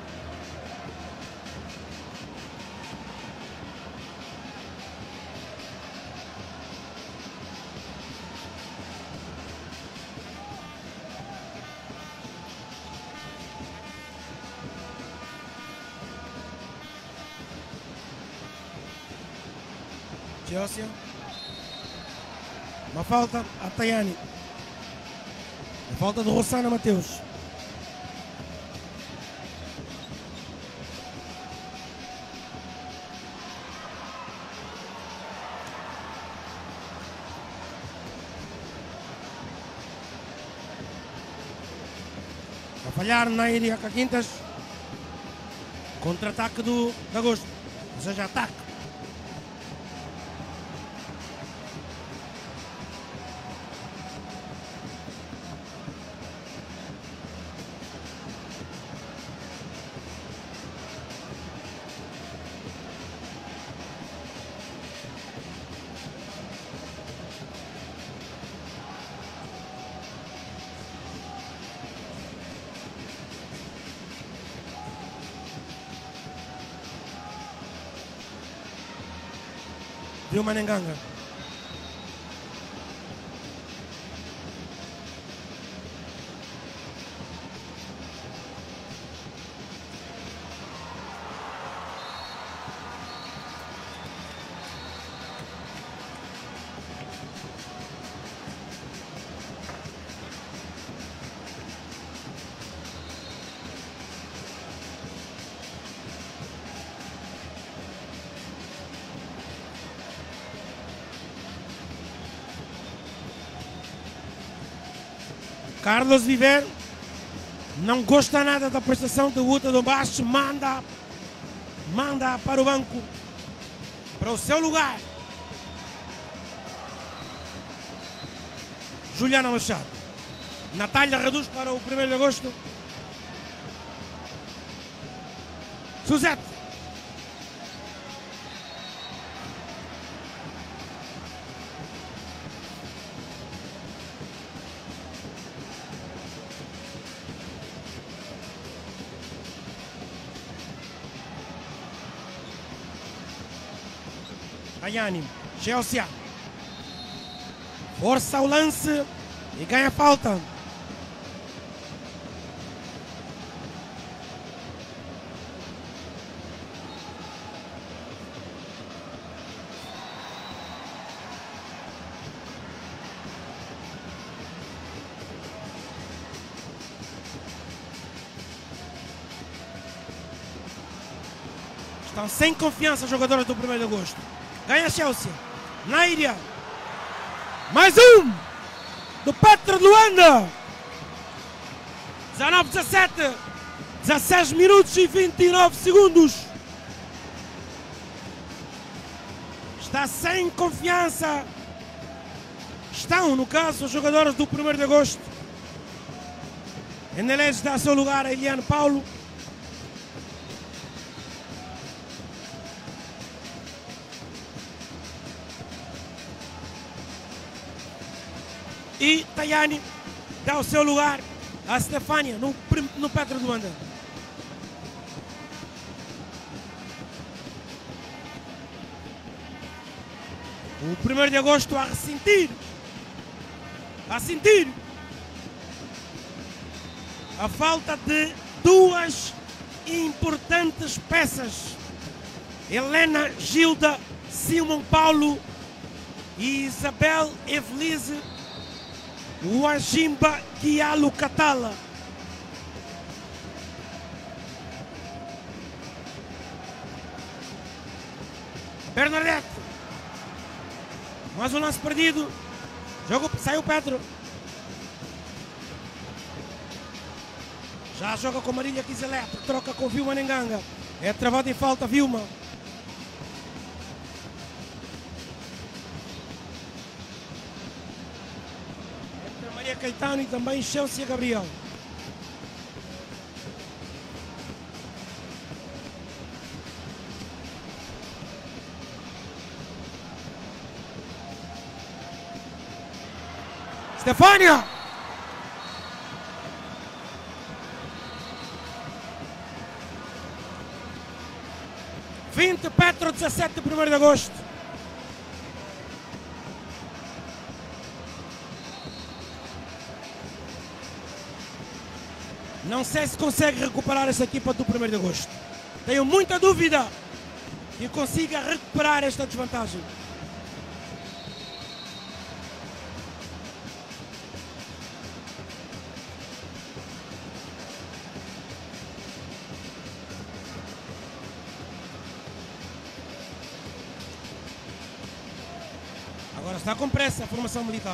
B: Chelsea. Uma falta a Tayane. A falta de Rossana Mateus. A falhar Nairi Quintas. Contra-ataque do Agosto. Ou seja, ataque. Vilma Nenganga. Carlos Viver não gosta nada da prestação de Uta do Baixo, manda para o banco, para o seu lugar. Juliana Machado. Natália reduz para o 1º de agosto. Suzete. Ayani, Chelsea. Força o lance e ganha a falta. Estão sem confiança os jogadores do 1º de agosto. Ganha Chelsea. Naíria. Mais um. Do Petro de Luanda. 19-17. 16 minutos e 29 segundos. Está sem confiança. Estão, no caso, os jogadores do 1º de agosto. Enelés dá seu lugar a Eliano Paulo. E Tayani dá o seu lugar a Stefania no Petro de Luanda. O 1º de agosto a sentir a falta de duas importantes peças. Helena Gilda Simão Paulo e Isabel Evelise Wajimba Kialu Katala. Bernadette. Mais um lance perdido. Jogo, saiu Pedro. Já joga com Marília Kiselete. Troca com Vilma Nenganga. É travado em falta Vilma. Maria Caetano e também Chelsea Gabriel. Stefania! Petro 17 de 1º de agosto. Não sei se consegue recuperar essa equipa do 1º de agosto. Tenho muita dúvida que consiga recuperar esta desvantagem. Agora está com pressa a formação militar.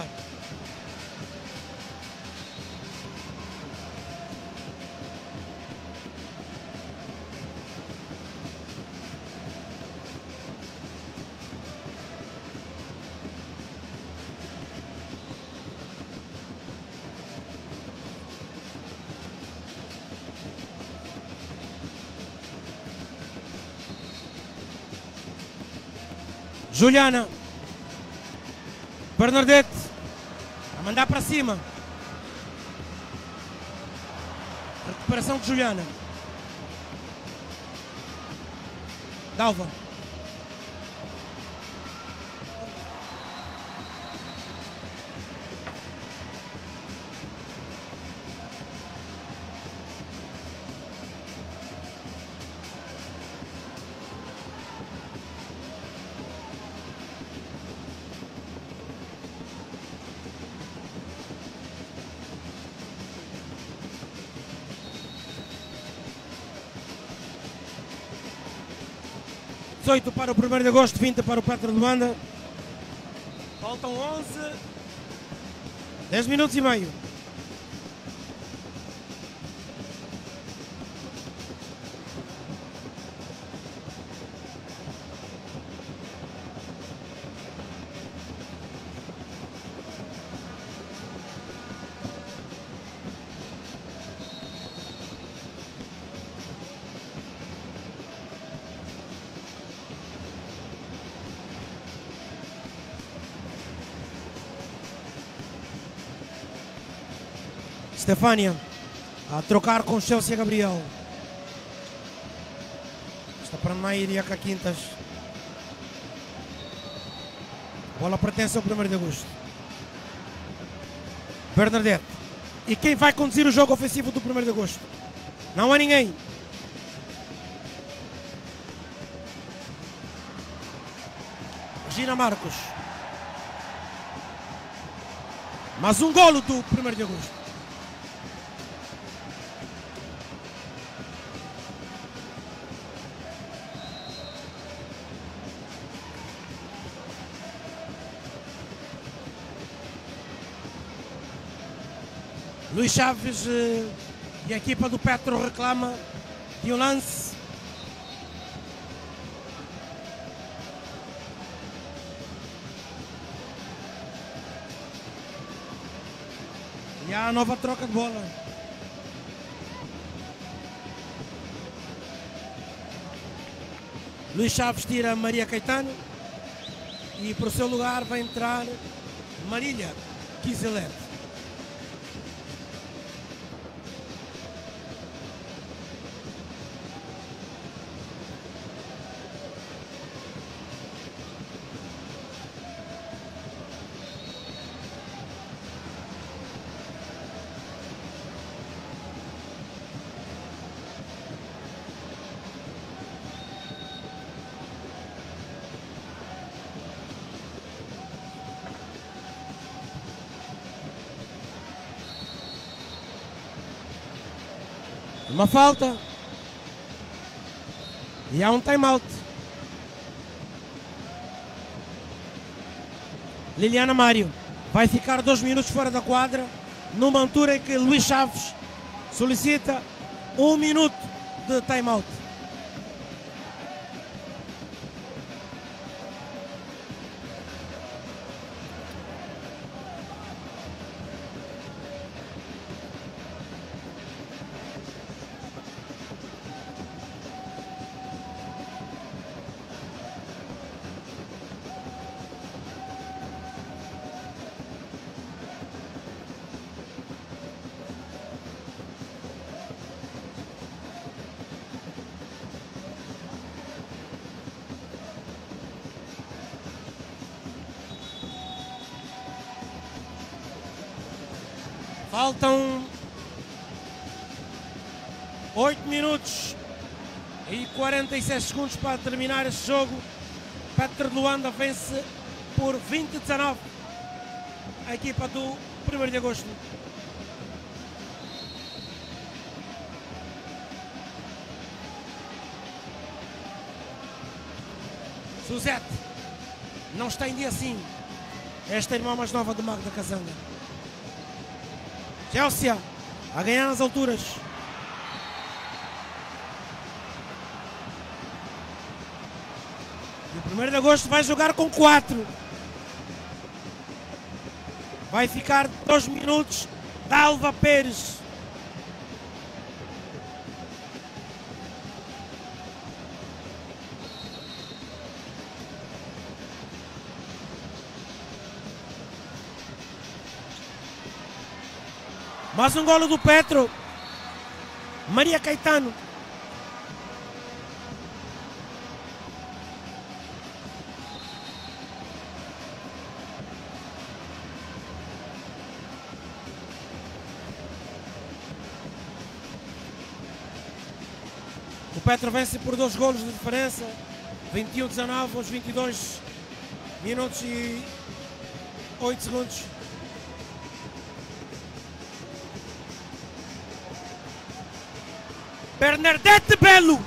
B: Juliana. Bernadette. A mandar para cima. Recuperação de Juliana. Dalva. Para o 1º de agosto, 20 para o Petro de Luanda. Faltam 11. 10 minutos e meio. Stefania a trocar com Chelsea Gabriel. Está para Nair e Aka Quintas. Bola pertence ao 1º de agosto. Bernadette. E quem vai conduzir o jogo ofensivo do 1º de agosto? Não há ninguém. Regina Marcos. Mais um golo do 1º de agosto. Luís Chaves e a equipa do Petro reclama de um lance. E há a nova troca de bola. Luís Chaves tira Maria Caetano e para o seu lugar vai entrar Marília Kiselete. Uma falta. E há um time-out. Liliana Mário vai ficar 2 minutos fora da quadra, numa altura em que Luís Chaves solicita 1 minuto de time-out. Faltam 8 minutos e 46 segundos para terminar este jogo. Petro de Luanda vence por 20-19 a equipa do 1º de agosto. Suzete não está em dia assim. Esta irmã mais nova de Magda Casanga. Chelsea a ganhar nas alturas. E o 1º de agosto vai jogar com 4. Vai ficar 2 minutos. Dalva Pérez. Mais um golo do Petro. Maria Caetano. O Petro vence por 2 golos de diferença. 21-19 aos 22 minutos e 8 segundos. Bernadette Belo.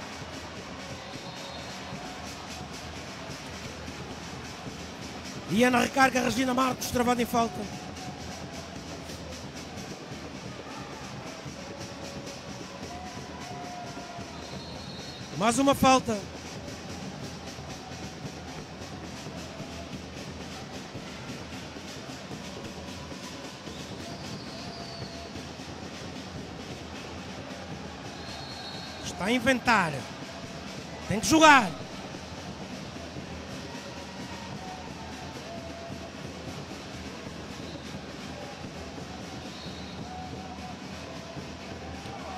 B: E na recarga Regina Marcos, travada em falta. Mais uma falta. Está a inventar. Tem que jogar.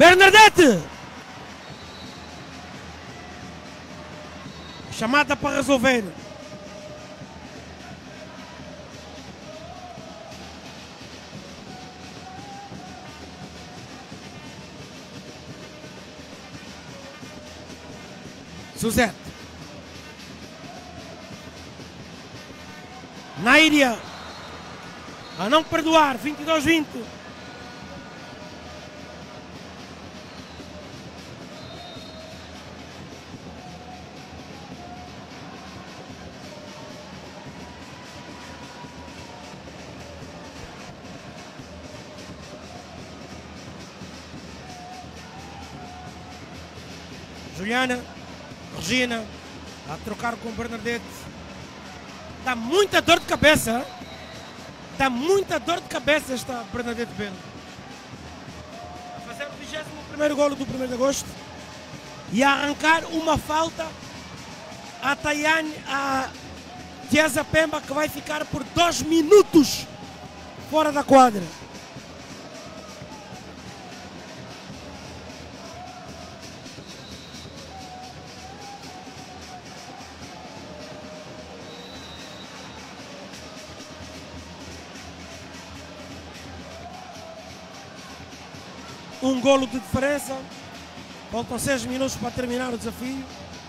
B: Bernadette! Chamada para resolver. Suzette. Nairia. A não perdoar. 22-20. Juliana, Regina, a trocar com Bernadette. Dá muita dor de cabeça. Dá muita dor de cabeça esta Bernadette Belo. A fazer o 21º golo do 1º de agosto. E a arrancar uma falta a Tayane, a Tiesa Pemba, que vai ficar por 2 minutos fora da quadra. Um golo de diferença. Faltam 6 minutos para terminar o desafio.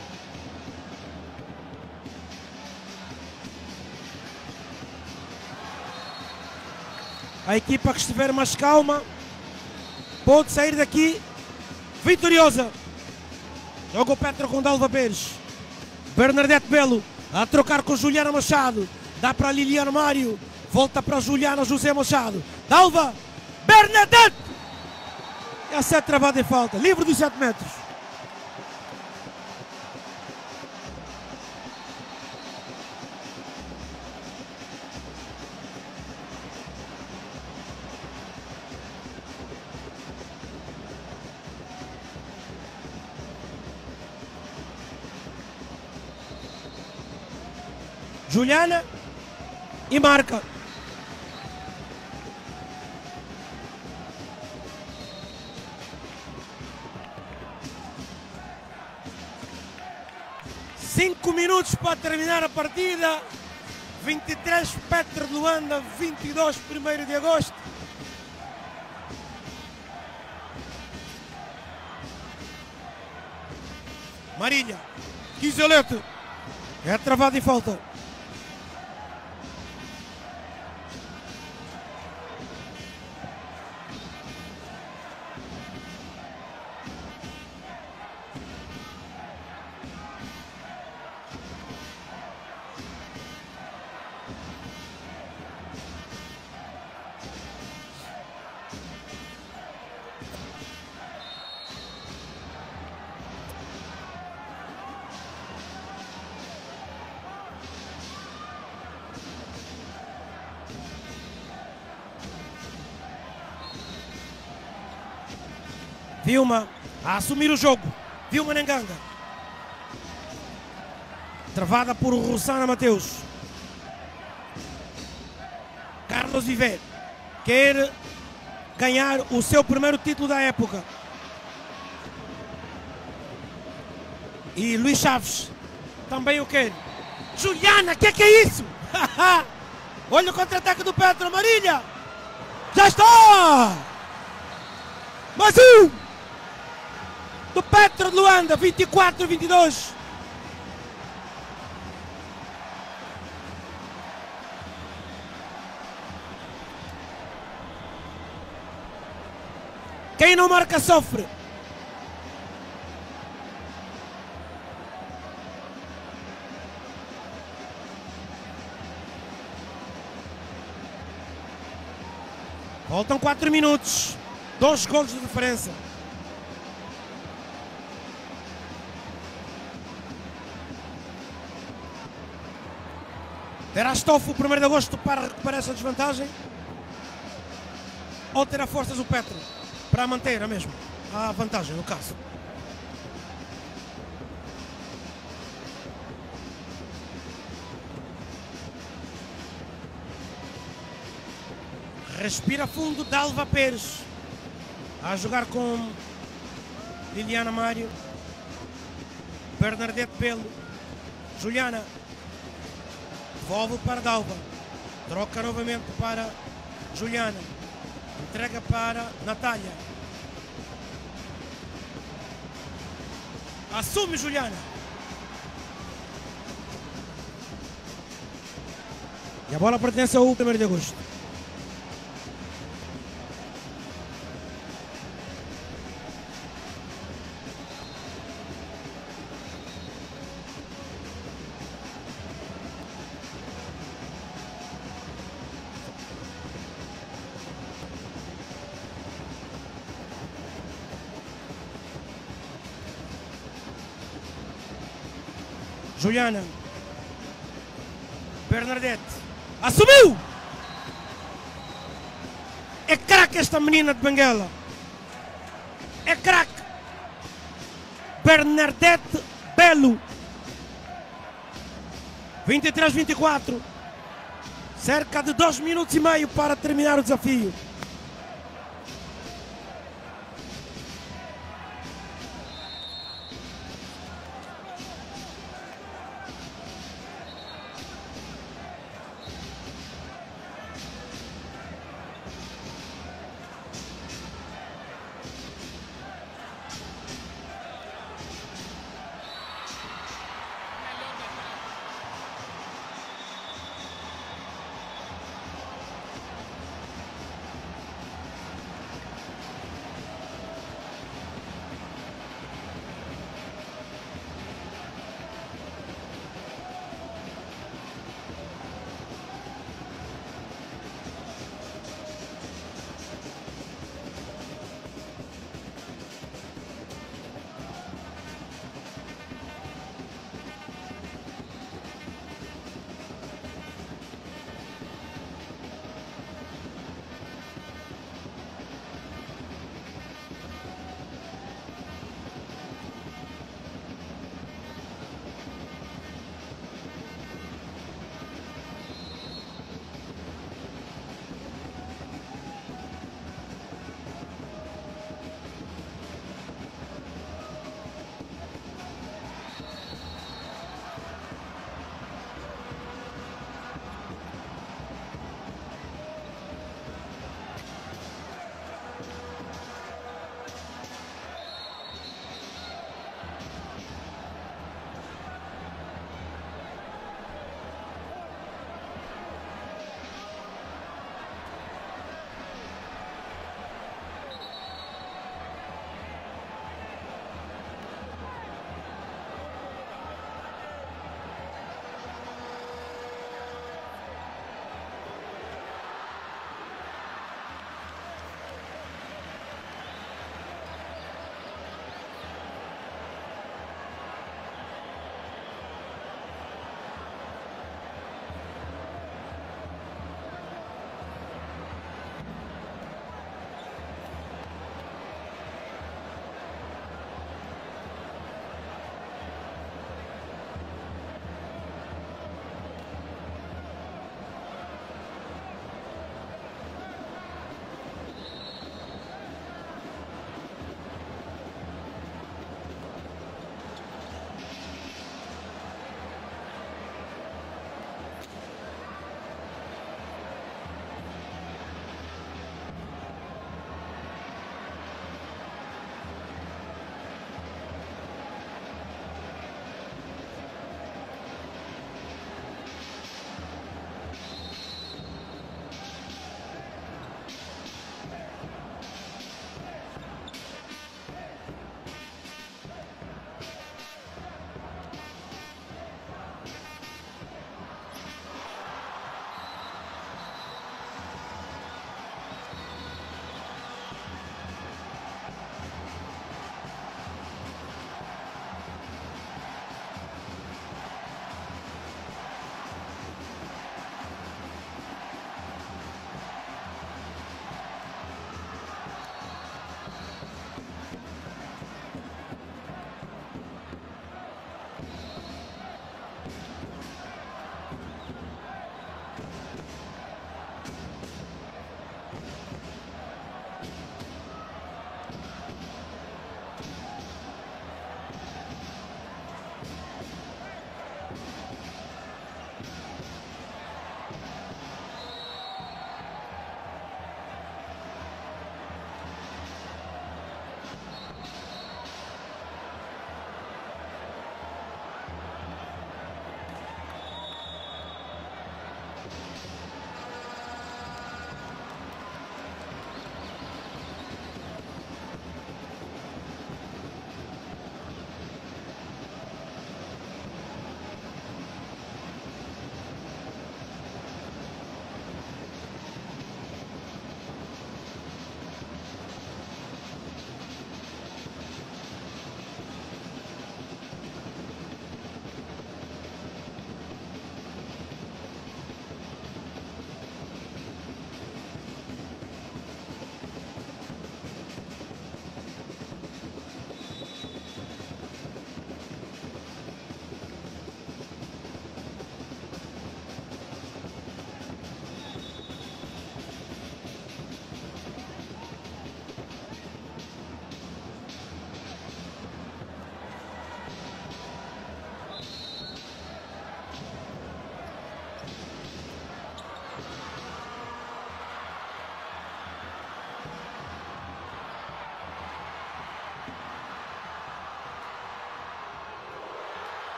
B: A equipa que estiver mais calma pode sair daqui vitoriosa. Joga o Petro com Dalva Pires. Bernadette Belo a trocar com Juliana Machado. Dá para Liliana Mário. Volta para Juliana José Machado. Dalva. Bernadette. E a 7 travada em falta. Livre dos 7 metros. Juliana e marca. Cinco minutos para terminar a partida. 23 Petro de Luanda, 22 1º de agosto. Marília, Quisolete. É travado em falta. Vilma a assumir o jogo. Vilma Nanganga. Travada por Rosana Mateus. Carlos Viver quer ganhar o seu primeiro título da época. E Luís Chaves também o quer. Juliana, que é isso? Olha o contra-ataque do Petro. Marília. Já está! Mais um! Do Petro de Luanda, 24-22. Quem não marca sofre. Faltam 4 minutos. 2 golos de diferença. Terá estofo o 1º de agosto para recuperar essa desvantagem? Ou terá forças o Petro para manter a mesma a vantagem, no caso? Respira fundo Dalva Pires a jogar com Liliana Mário, Bernadette Belo, Juliana, devolve para Dalva, troca novamente para Juliana, entrega para Natália, assume Juliana, e a bola pertence ao 1º de agosto. Juliana, Bernadette, assumiu! É craque esta menina de Benguela, é craque! Bernadette Belo, 23-24, cerca de 2 minutos e meio para terminar o desafio.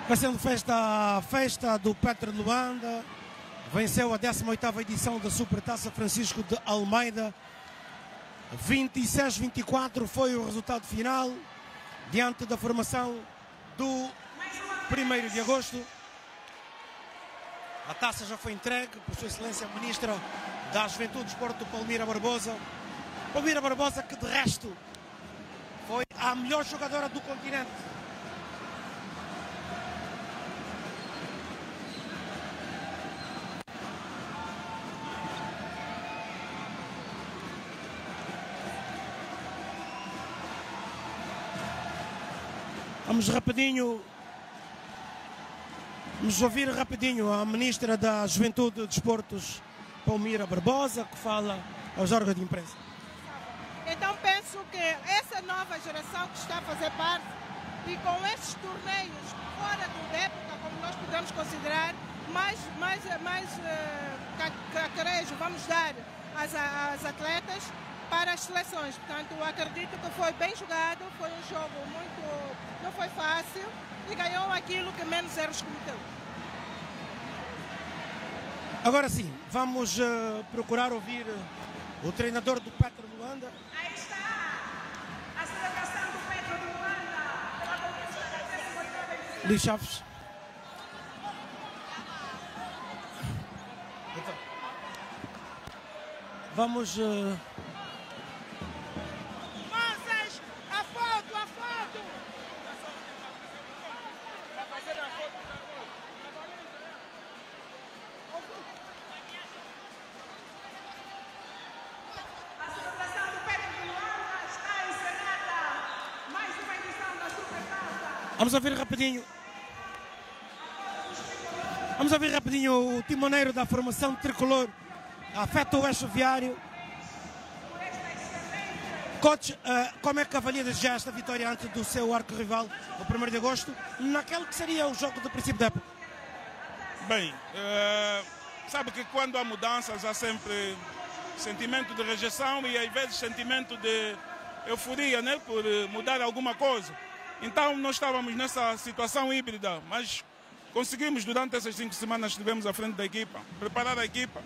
B: Vai sendo a festa do Petro de Luanda. Venceu a 18ª edição da Supertaça Francisco de Almeida. 26-24 foi o resultado final, diante da formação do 1º de agosto. A taça já foi entregue por Sua Excelência a Ministra da Juventude e Desporto, Palmira Barbosa. Palmira Barbosa, que de resto foi a melhor jogadora do continente. Vamos ouvir rapidinho a Ministra da Juventude e Desportos, Palmira Barbosa, que fala aos órgãos de imprensa.
C: Então penso que essa nova geração que está a fazer parte, e com estes torneios fora da época, como nós podemos considerar, mais cacarejo vamos dar às atletas para as seleções. Portanto, acredito que foi bem jogado, foi um jogo não foi fácil e ganhou aquilo que menos erros cometeu.
B: Agora sim, vamos procurar ouvir o treinador do Petro de Luanda.
C: Aí está a celebração do Petro de Luanda pela conquista da 18ª edição.
B: Luís Chaves. Então, vamos...
C: Moças, a foto! A celebração do Petro de Luanda está encerrada. Mais uma edição da Supertaça.
B: Vamos ouvir rapidinho o timoneiro da formação tricolor, Afeto Oeste Viário. Coach, como é que avalia desde já esta vitória antes do seu arco-rival, o 1º de agosto, naquele que seria o jogo do princípio da época?
D: Bem, sabe que quando há mudanças há sempre sentimento de rejeição e às vezes sentimento de euforia, né, por mudar alguma coisa. Então nós estávamos nessa situação híbrida, mas conseguimos durante essas 5 semanas que estivemos à frente da equipa, preparar a equipa.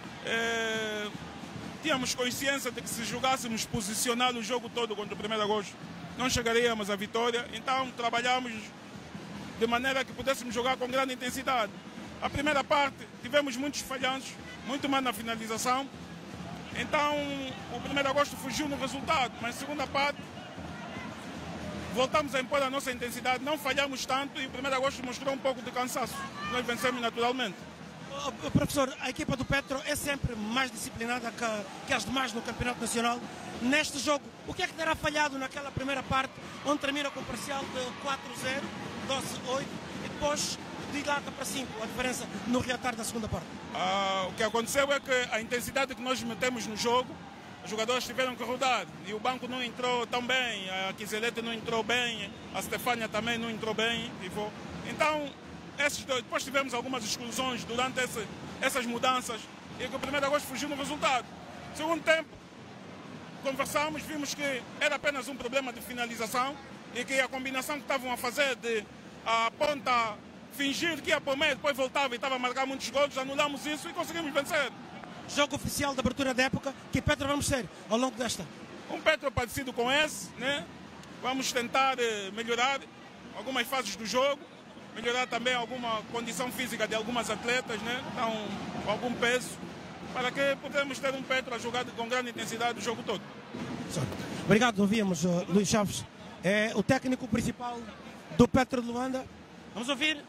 D: Tínhamos consciência de que se jogássemos posicionado o jogo todo contra o 1º de agosto, não chegaríamos à vitória. Então trabalhamos de maneira que pudéssemos jogar com grande intensidade. A primeira parte tivemos muitos falhanços, muito mais na finalização. Então o 1º de agosto fugiu no resultado, mas na segunda parte voltamos a impor a nossa intensidade, não falhamos tanto e o 1º de agosto mostrou um pouco de cansaço. Nós vencemos naturalmente.
B: Professor, a equipa do Petro é sempre mais disciplinada que as demais no Campeonato Nacional. Neste jogo, o que é que terá falhado naquela primeira parte, onde termina com o parcial de 4-0, 12-8, e depois dilata para 5, a diferença no reatar da segunda parte?
D: O que aconteceu é que a intensidade que nós metemos no jogo, os jogadores tiveram que rodar e o banco não entrou tão bem, a Kizelete não entrou bem, a Stefânia também não entrou bem. Então, depois tivemos algumas exclusões durante essas mudanças e que o 1º de agosto fugiu no resultado. Segundo tempo, conversamos, vimos que era apenas um problema de finalização e que a combinação que estavam a fazer de a ponta fingir que ia para o meio, depois voltava e estava a marcar muitos gols, anulamos isso e conseguimos vencer.
B: Jogo oficial da abertura da época, que Petro vamos ter ao longo desta?
D: Um Petro parecido com esse, né? Vamos tentar melhorar algumas fases do jogo, melhorar também alguma condição física de algumas atletas, né? Então, com algum peso, para que possamos ter um Petro a jogar com grande intensidade o jogo todo.
B: Obrigado, ouvíamos Luís Chaves, é o técnico principal do Petro de Luanda. Vamos ouvir.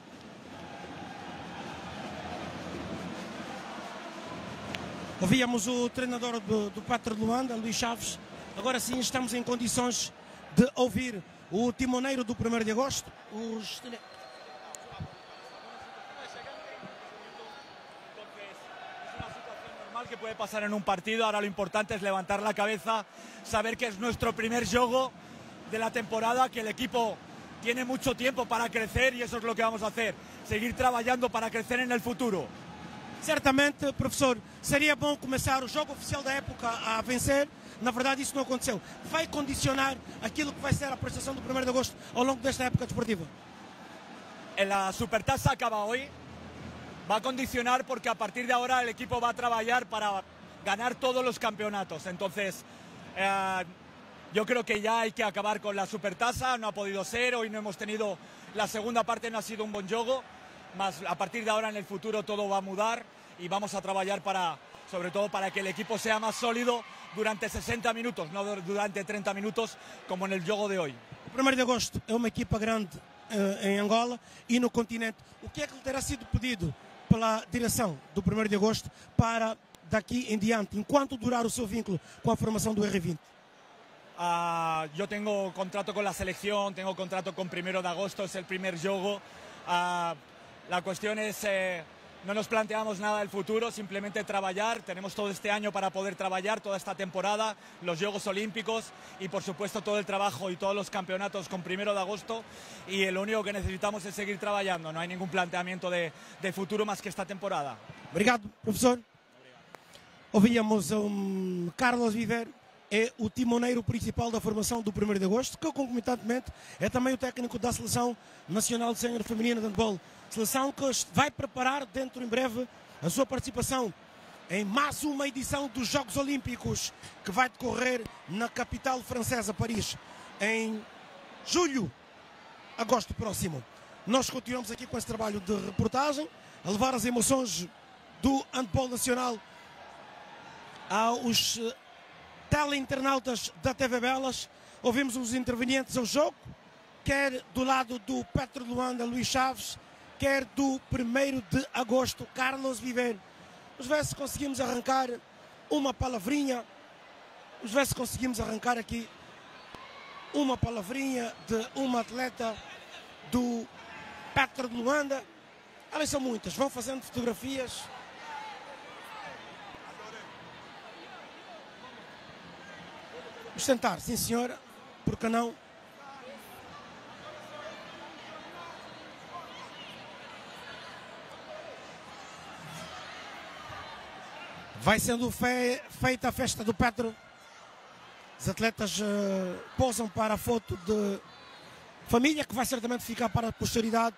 B: Ouvíamos o treinador do Petro de Luanda, Luís Chaves. Agora sim estamos em condições de ouvir o timoneiro do 1º de agosto,
E: que puede pasar en un partido. Ahora lo importante es levantar la cabeza, saber que es nuestro primer juego de la temporada, que el equipo tiene mucho tiempo para crecer y eso es lo que vamos a hacer, seguir trabajando para crecer en el futuro.
B: Certamente, professor, seria bom começar o jogo oficial da época a vencer. Na verdade, isso não aconteceu. Vai condicionar aquilo que vai ser a prestação do 1º de agosto ao longo desta época desportiva?
E: la Supertasa acaba hoy, va a condicionar porque a partir de ahora el equipo va a trabajar para ganar todos los campeonatos. Entonces, yo creo que ya hay que acabar con la Supertasa, no ha podido ser, hoy no hemos tenido, la segunda parte no ha sido un buen juego, más a partir de ahora en el futuro todo va a mudar y vamos a trabajar sobre todo para que el equipo sea más sólido durante 60 minutos, no durante 30 minutos como en el juego de hoy.
B: O 1º de agosto é uma equipa grande em Angola e no continente. O que é que lhe terá sido pedido pela direção do 1º de agosto para daqui em diante, enquanto durar o seu vínculo com a formação do R20?
E: Yo tengo contrato con la selección, tengo contrato con 1 de agosto, es el primer juego. La cuestión es, no nos planteamos nada del futuro, simplemente trabajar. Tenemos todo este año para poder trabajar, toda esta temporada, los Juegos Olímpicos y por supuesto todo el trabajo y todos los campeonatos con 1 de agosto. Y lo único que necesitamos es seguir trabajando, no hay ningún planteamiento de futuro más que esta temporada.
B: Obrigado, professor. Ouvíamos Carlos Viver, é o timoneiro principal da formação do 1º de agosto, que concomitantemente é também o técnico da Seleção Nacional de Sénior Feminina de Handball. Seleção que vai preparar dentro em breve a sua participação em mais uma edição dos Jogos Olímpicos que vai decorrer na capital francesa, Paris, em julho, agosto próximo. Nós continuamos aqui com esse trabalho de reportagem, a levar as emoções do handball nacional aos teleinternautas da TV Belas. Ouvimos os intervenientes ao jogo, quer do lado do Petro de Luanda, Luís Chaves, quer do 1º de agosto, Carlos Viver. Vamos ver se conseguimos arrancar uma palavrinha, vamos ver se conseguimos arrancar aqui uma palavrinha de uma atleta do Petro de Luanda. Elas são muitas, vão fazendo fotografias. Vamos tentar, sim senhora, por que não? Vai sendo feita a festa do Petro. Os atletas posam para a foto de família, que vai certamente ficar para a posteridade.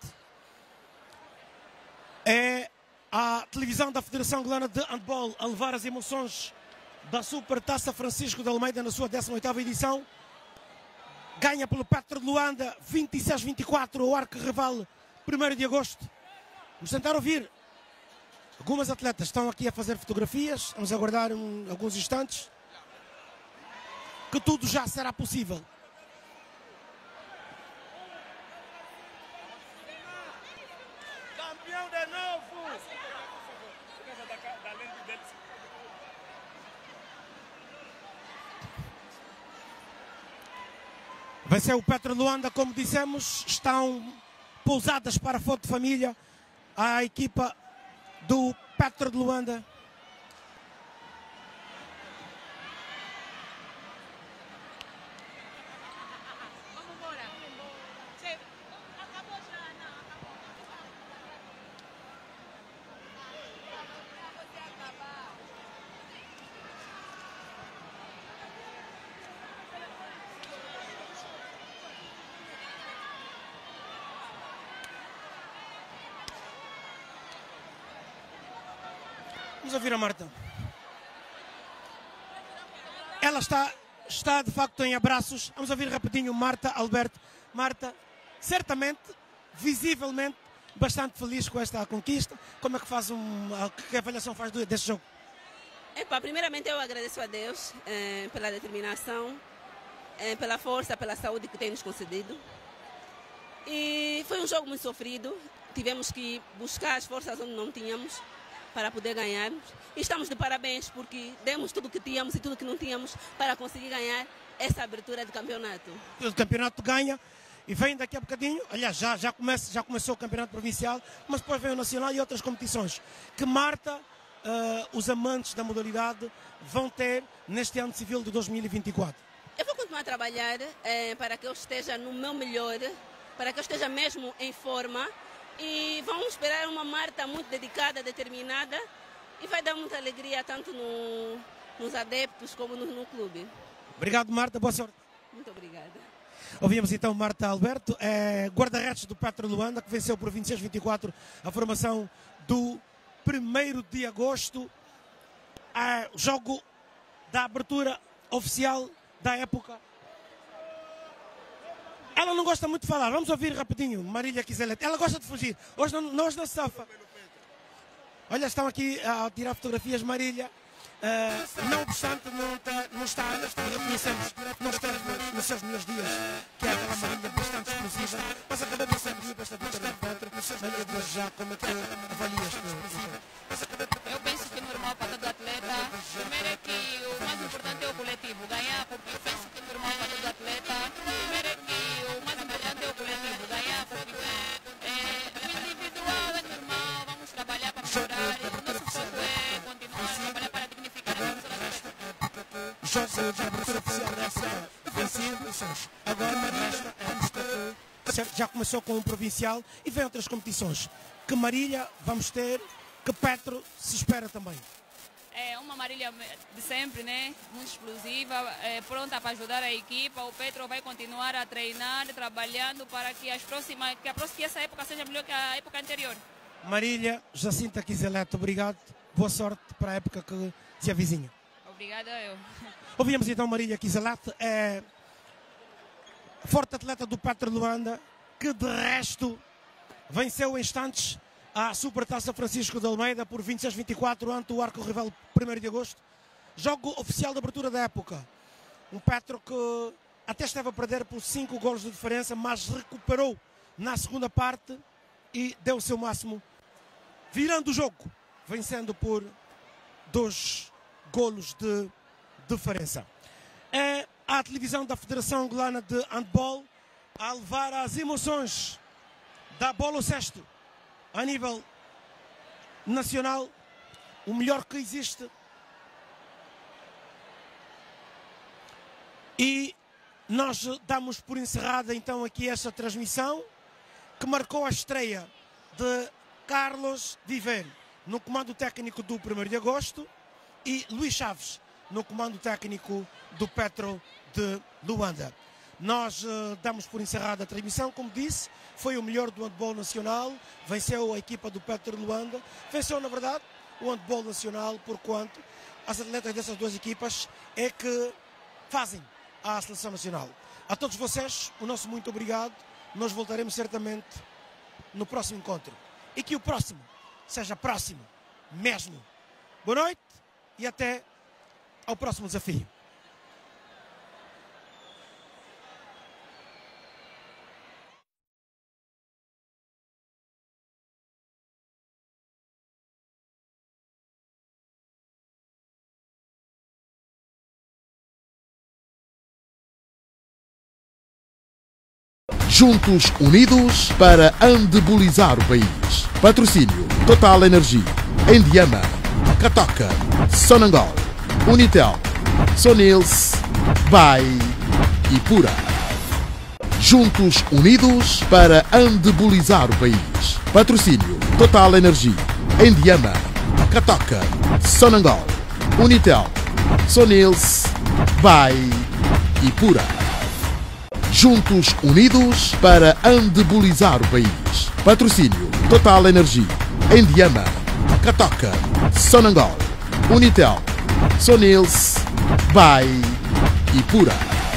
B: É a televisão da Federação Angolana de Handball a levar as emoções da Supertaça Francisco de Almeida na sua 18ª edição. Ganha pelo Petro de Luanda 26-24 o arquirrival 1º de agosto. Vamos tentar ouvir. Algumas atletas estão aqui a fazer fotografias. Vamos aguardar alguns instantes, que tudo já será possível.
F: Campeão de novo!
B: Vai ser o Petro de Luanda, como dissemos. Estão pousadas para a foto de família a equipa do Petro de Luanda. Vamos ouvir a Marta. Ela está de facto em abraços. Vamos ouvir rapidinho Marta Alberto. Marta, certamente, visivelmente, bastante feliz com esta conquista. Como é que faz que avaliação faz deste jogo?
G: Primeiramente eu agradeço a Deus pela determinação, pela força, pela saúde que tem nos concedido. E foi um jogo muito sofrido. Tivemos que buscar as forças onde não tínhamos para poder ganharmos. E estamos de parabéns porque demos tudo o que tínhamos e tudo o que não tínhamos para conseguir ganhar essa abertura de campeonato.
B: O campeonato ganha e vem daqui a bocadinho. Aliás, já começou o campeonato provincial, mas depois vem o nacional e outras competições que Marta, os amantes da modalidade, vão ter neste ano civil de 2024.
G: Eu vou continuar a trabalhar para que eu esteja no meu melhor, para que eu esteja mesmo em forma. E vamos esperar uma Marta muito dedicada, determinada, e vai dar muita alegria tanto nos adeptos como no clube.
B: Obrigado, Marta. Boa sorte.
G: Muito obrigada.
B: Ouvimos então Marta Alberto, guarda-redes do Petro Luanda, que venceu por 26-24 a formação do 1º de agosto. Jogo da abertura oficial da época. Ela não gosta muito de falar, vamos ouvir rapidinho Marília Quiselete. Ela gosta de fugir, hoje não se safa. Olha, estão aqui a tirar fotografias, Marília. Não obstante, não está, reconhecemos, não está nos seus melhores dias, que é aquela Marília bastante explosiva, mas acabou por ser bonita esta vitória do Petro. Marília, desde já, como é que avalias?
F: Eu penso que é normal para todo atleta. Primeiro é que o mais importante é o coletivo, ganhar, porque eu penso que é normal para todo atleta. Primeiro é que o mais importante é o coletivo, ganhar, porque o individual é normal, vamos trabalhar para melhorar. O nosso foco é continuar a trabalhar para dignificar a nossa festa.
B: Jogos de abertura oficial dessa vencidos, agora resta já começou com um provincial e vem outras competições. Que Marília vamos ter, que Petro se espera também?
F: É uma Marília de sempre, né? Muito explosiva, pronta para ajudar a equipa. O Petro vai continuar a treinar, trabalhando para que que essa época seja melhor que a época anterior.
B: Marília Jacinta Quiselete, obrigado. Boa sorte para a época que se avizinha.
F: Obrigada eu.
B: Ouvimos então Marília Quiselete, forte atleta do Petro Luanda, que de resto venceu em instantes a Supertaça Francisco de Almeida por 26-24 ante o arco rival 1º de agosto. Jogo oficial de abertura da época. Um Petro que até esteve a perder por 5 golos de diferença, mas recuperou na segunda parte e deu o seu máximo, virando o jogo, vencendo por 2 golos de diferença. É a televisão da Federação Angolana de Handball a levar as emoções da bola ao cesto a nível nacional, o melhor que existe. E nós damos por encerrada então aqui esta transmissão, que marcou a estreia de Carlos Viver no comando técnico do 1º de agosto e Luís Chaves no comando técnico do Petro de Luanda. Nós damos por encerrada a transmissão, como disse, foi o melhor do handball nacional, venceu a equipa do Petro de Luanda, venceu na verdade o handball nacional, porquanto as atletas dessas duas equipas é que fazem a seleção nacional. A todos vocês, o nosso muito obrigado, nós voltaremos certamente no próximo encontro. E que o próximo seja próximo mesmo. Boa noite e até ao próximo desafio.
A: Juntos unidos para handbolizar o país. Patrocínio Total Energia, Endiama, Catoca, Sonangol, Unitel, Sonils, Bai e Pura. Juntos unidos para handbolizar o país. Patrocínio Total Energia, Endiama, Catoca, Sonangol, Unitel, Sonils, Bai e Pura. Juntos unidos para handbolizar o país. Patrocínio Total Energia, Endiama, Catoca, Sonangol, Unitel, Sonils, Bai e Pura.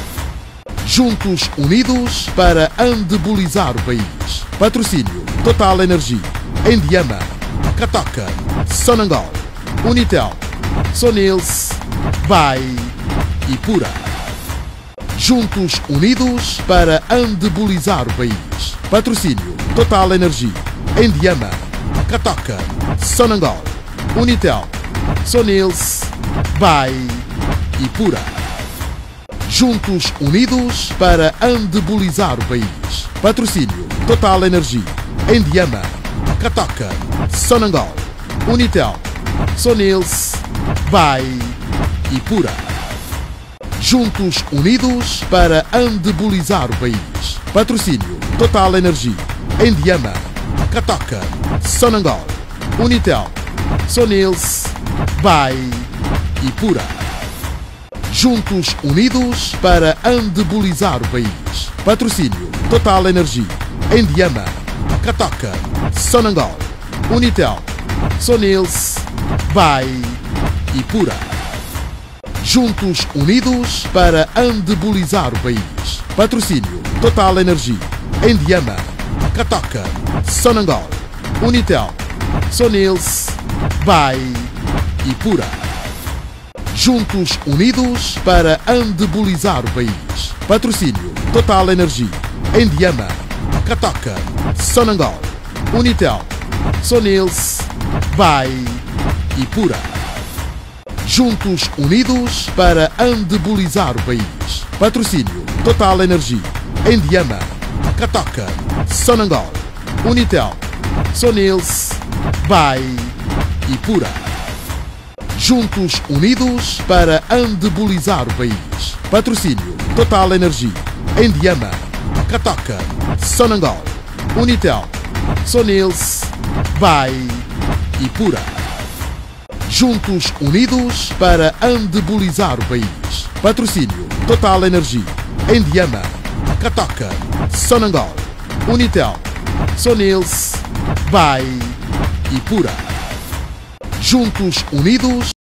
A: Juntos unidos para handbolizar o país. Patrocínio Total Energia, Endiama, Catoca, Sonangol, Unitel, Sonils, Bai e Pura. Juntos unidos para handbolizar o país. Patrocínio Total Energia, Endiama, Catoca, Sonangol, Unitel, Sonils, Bai e Pura. Juntos unidos para handbolizar o país. Patrocínio Total Energia, Endiama, Catoca, Sonangol, Unitel, Sonils, Bai e Pura. Juntos unidos para handbolizar o país. Patrocínio Total Energia, Endiama, Catoca, Sonangol, Unitel, Sonils, Bai e Pura. Juntos unidos para handbolizar o país. Patrocínio Total Energia, Endiama, Catoca, Sonangol, Unitel, Sonils, Bai e Pura. Juntos unidos para andebolizar o país. Patrocínio Total Energia, Endiama, Catoca, Sonangol, Unitel, Sonils, Bai e Pura. Juntos unidos para andebolizar o país. Patrocínio Total Energia, Endiama, Catoca, Sonangol, Unitel, Sonils, Bai e Pura. Juntos unidos para andebolizar o país. Patrocínio Total Energia, Endiama, Catoca, Sonangol, Unitel, Sonils, Bai e Pura. Juntos unidos para andebolizar o país. Patrocínio Total Energia, Endiama, Catoca, Sonangol, Unitel, Sonils, Bai e Pura. Juntos unidos para andebolizar o país. Patrocínio Total Energia, Endiama, Catoca, Sonangol, Unitel, Sonils, Bai e Pura. Juntos unidos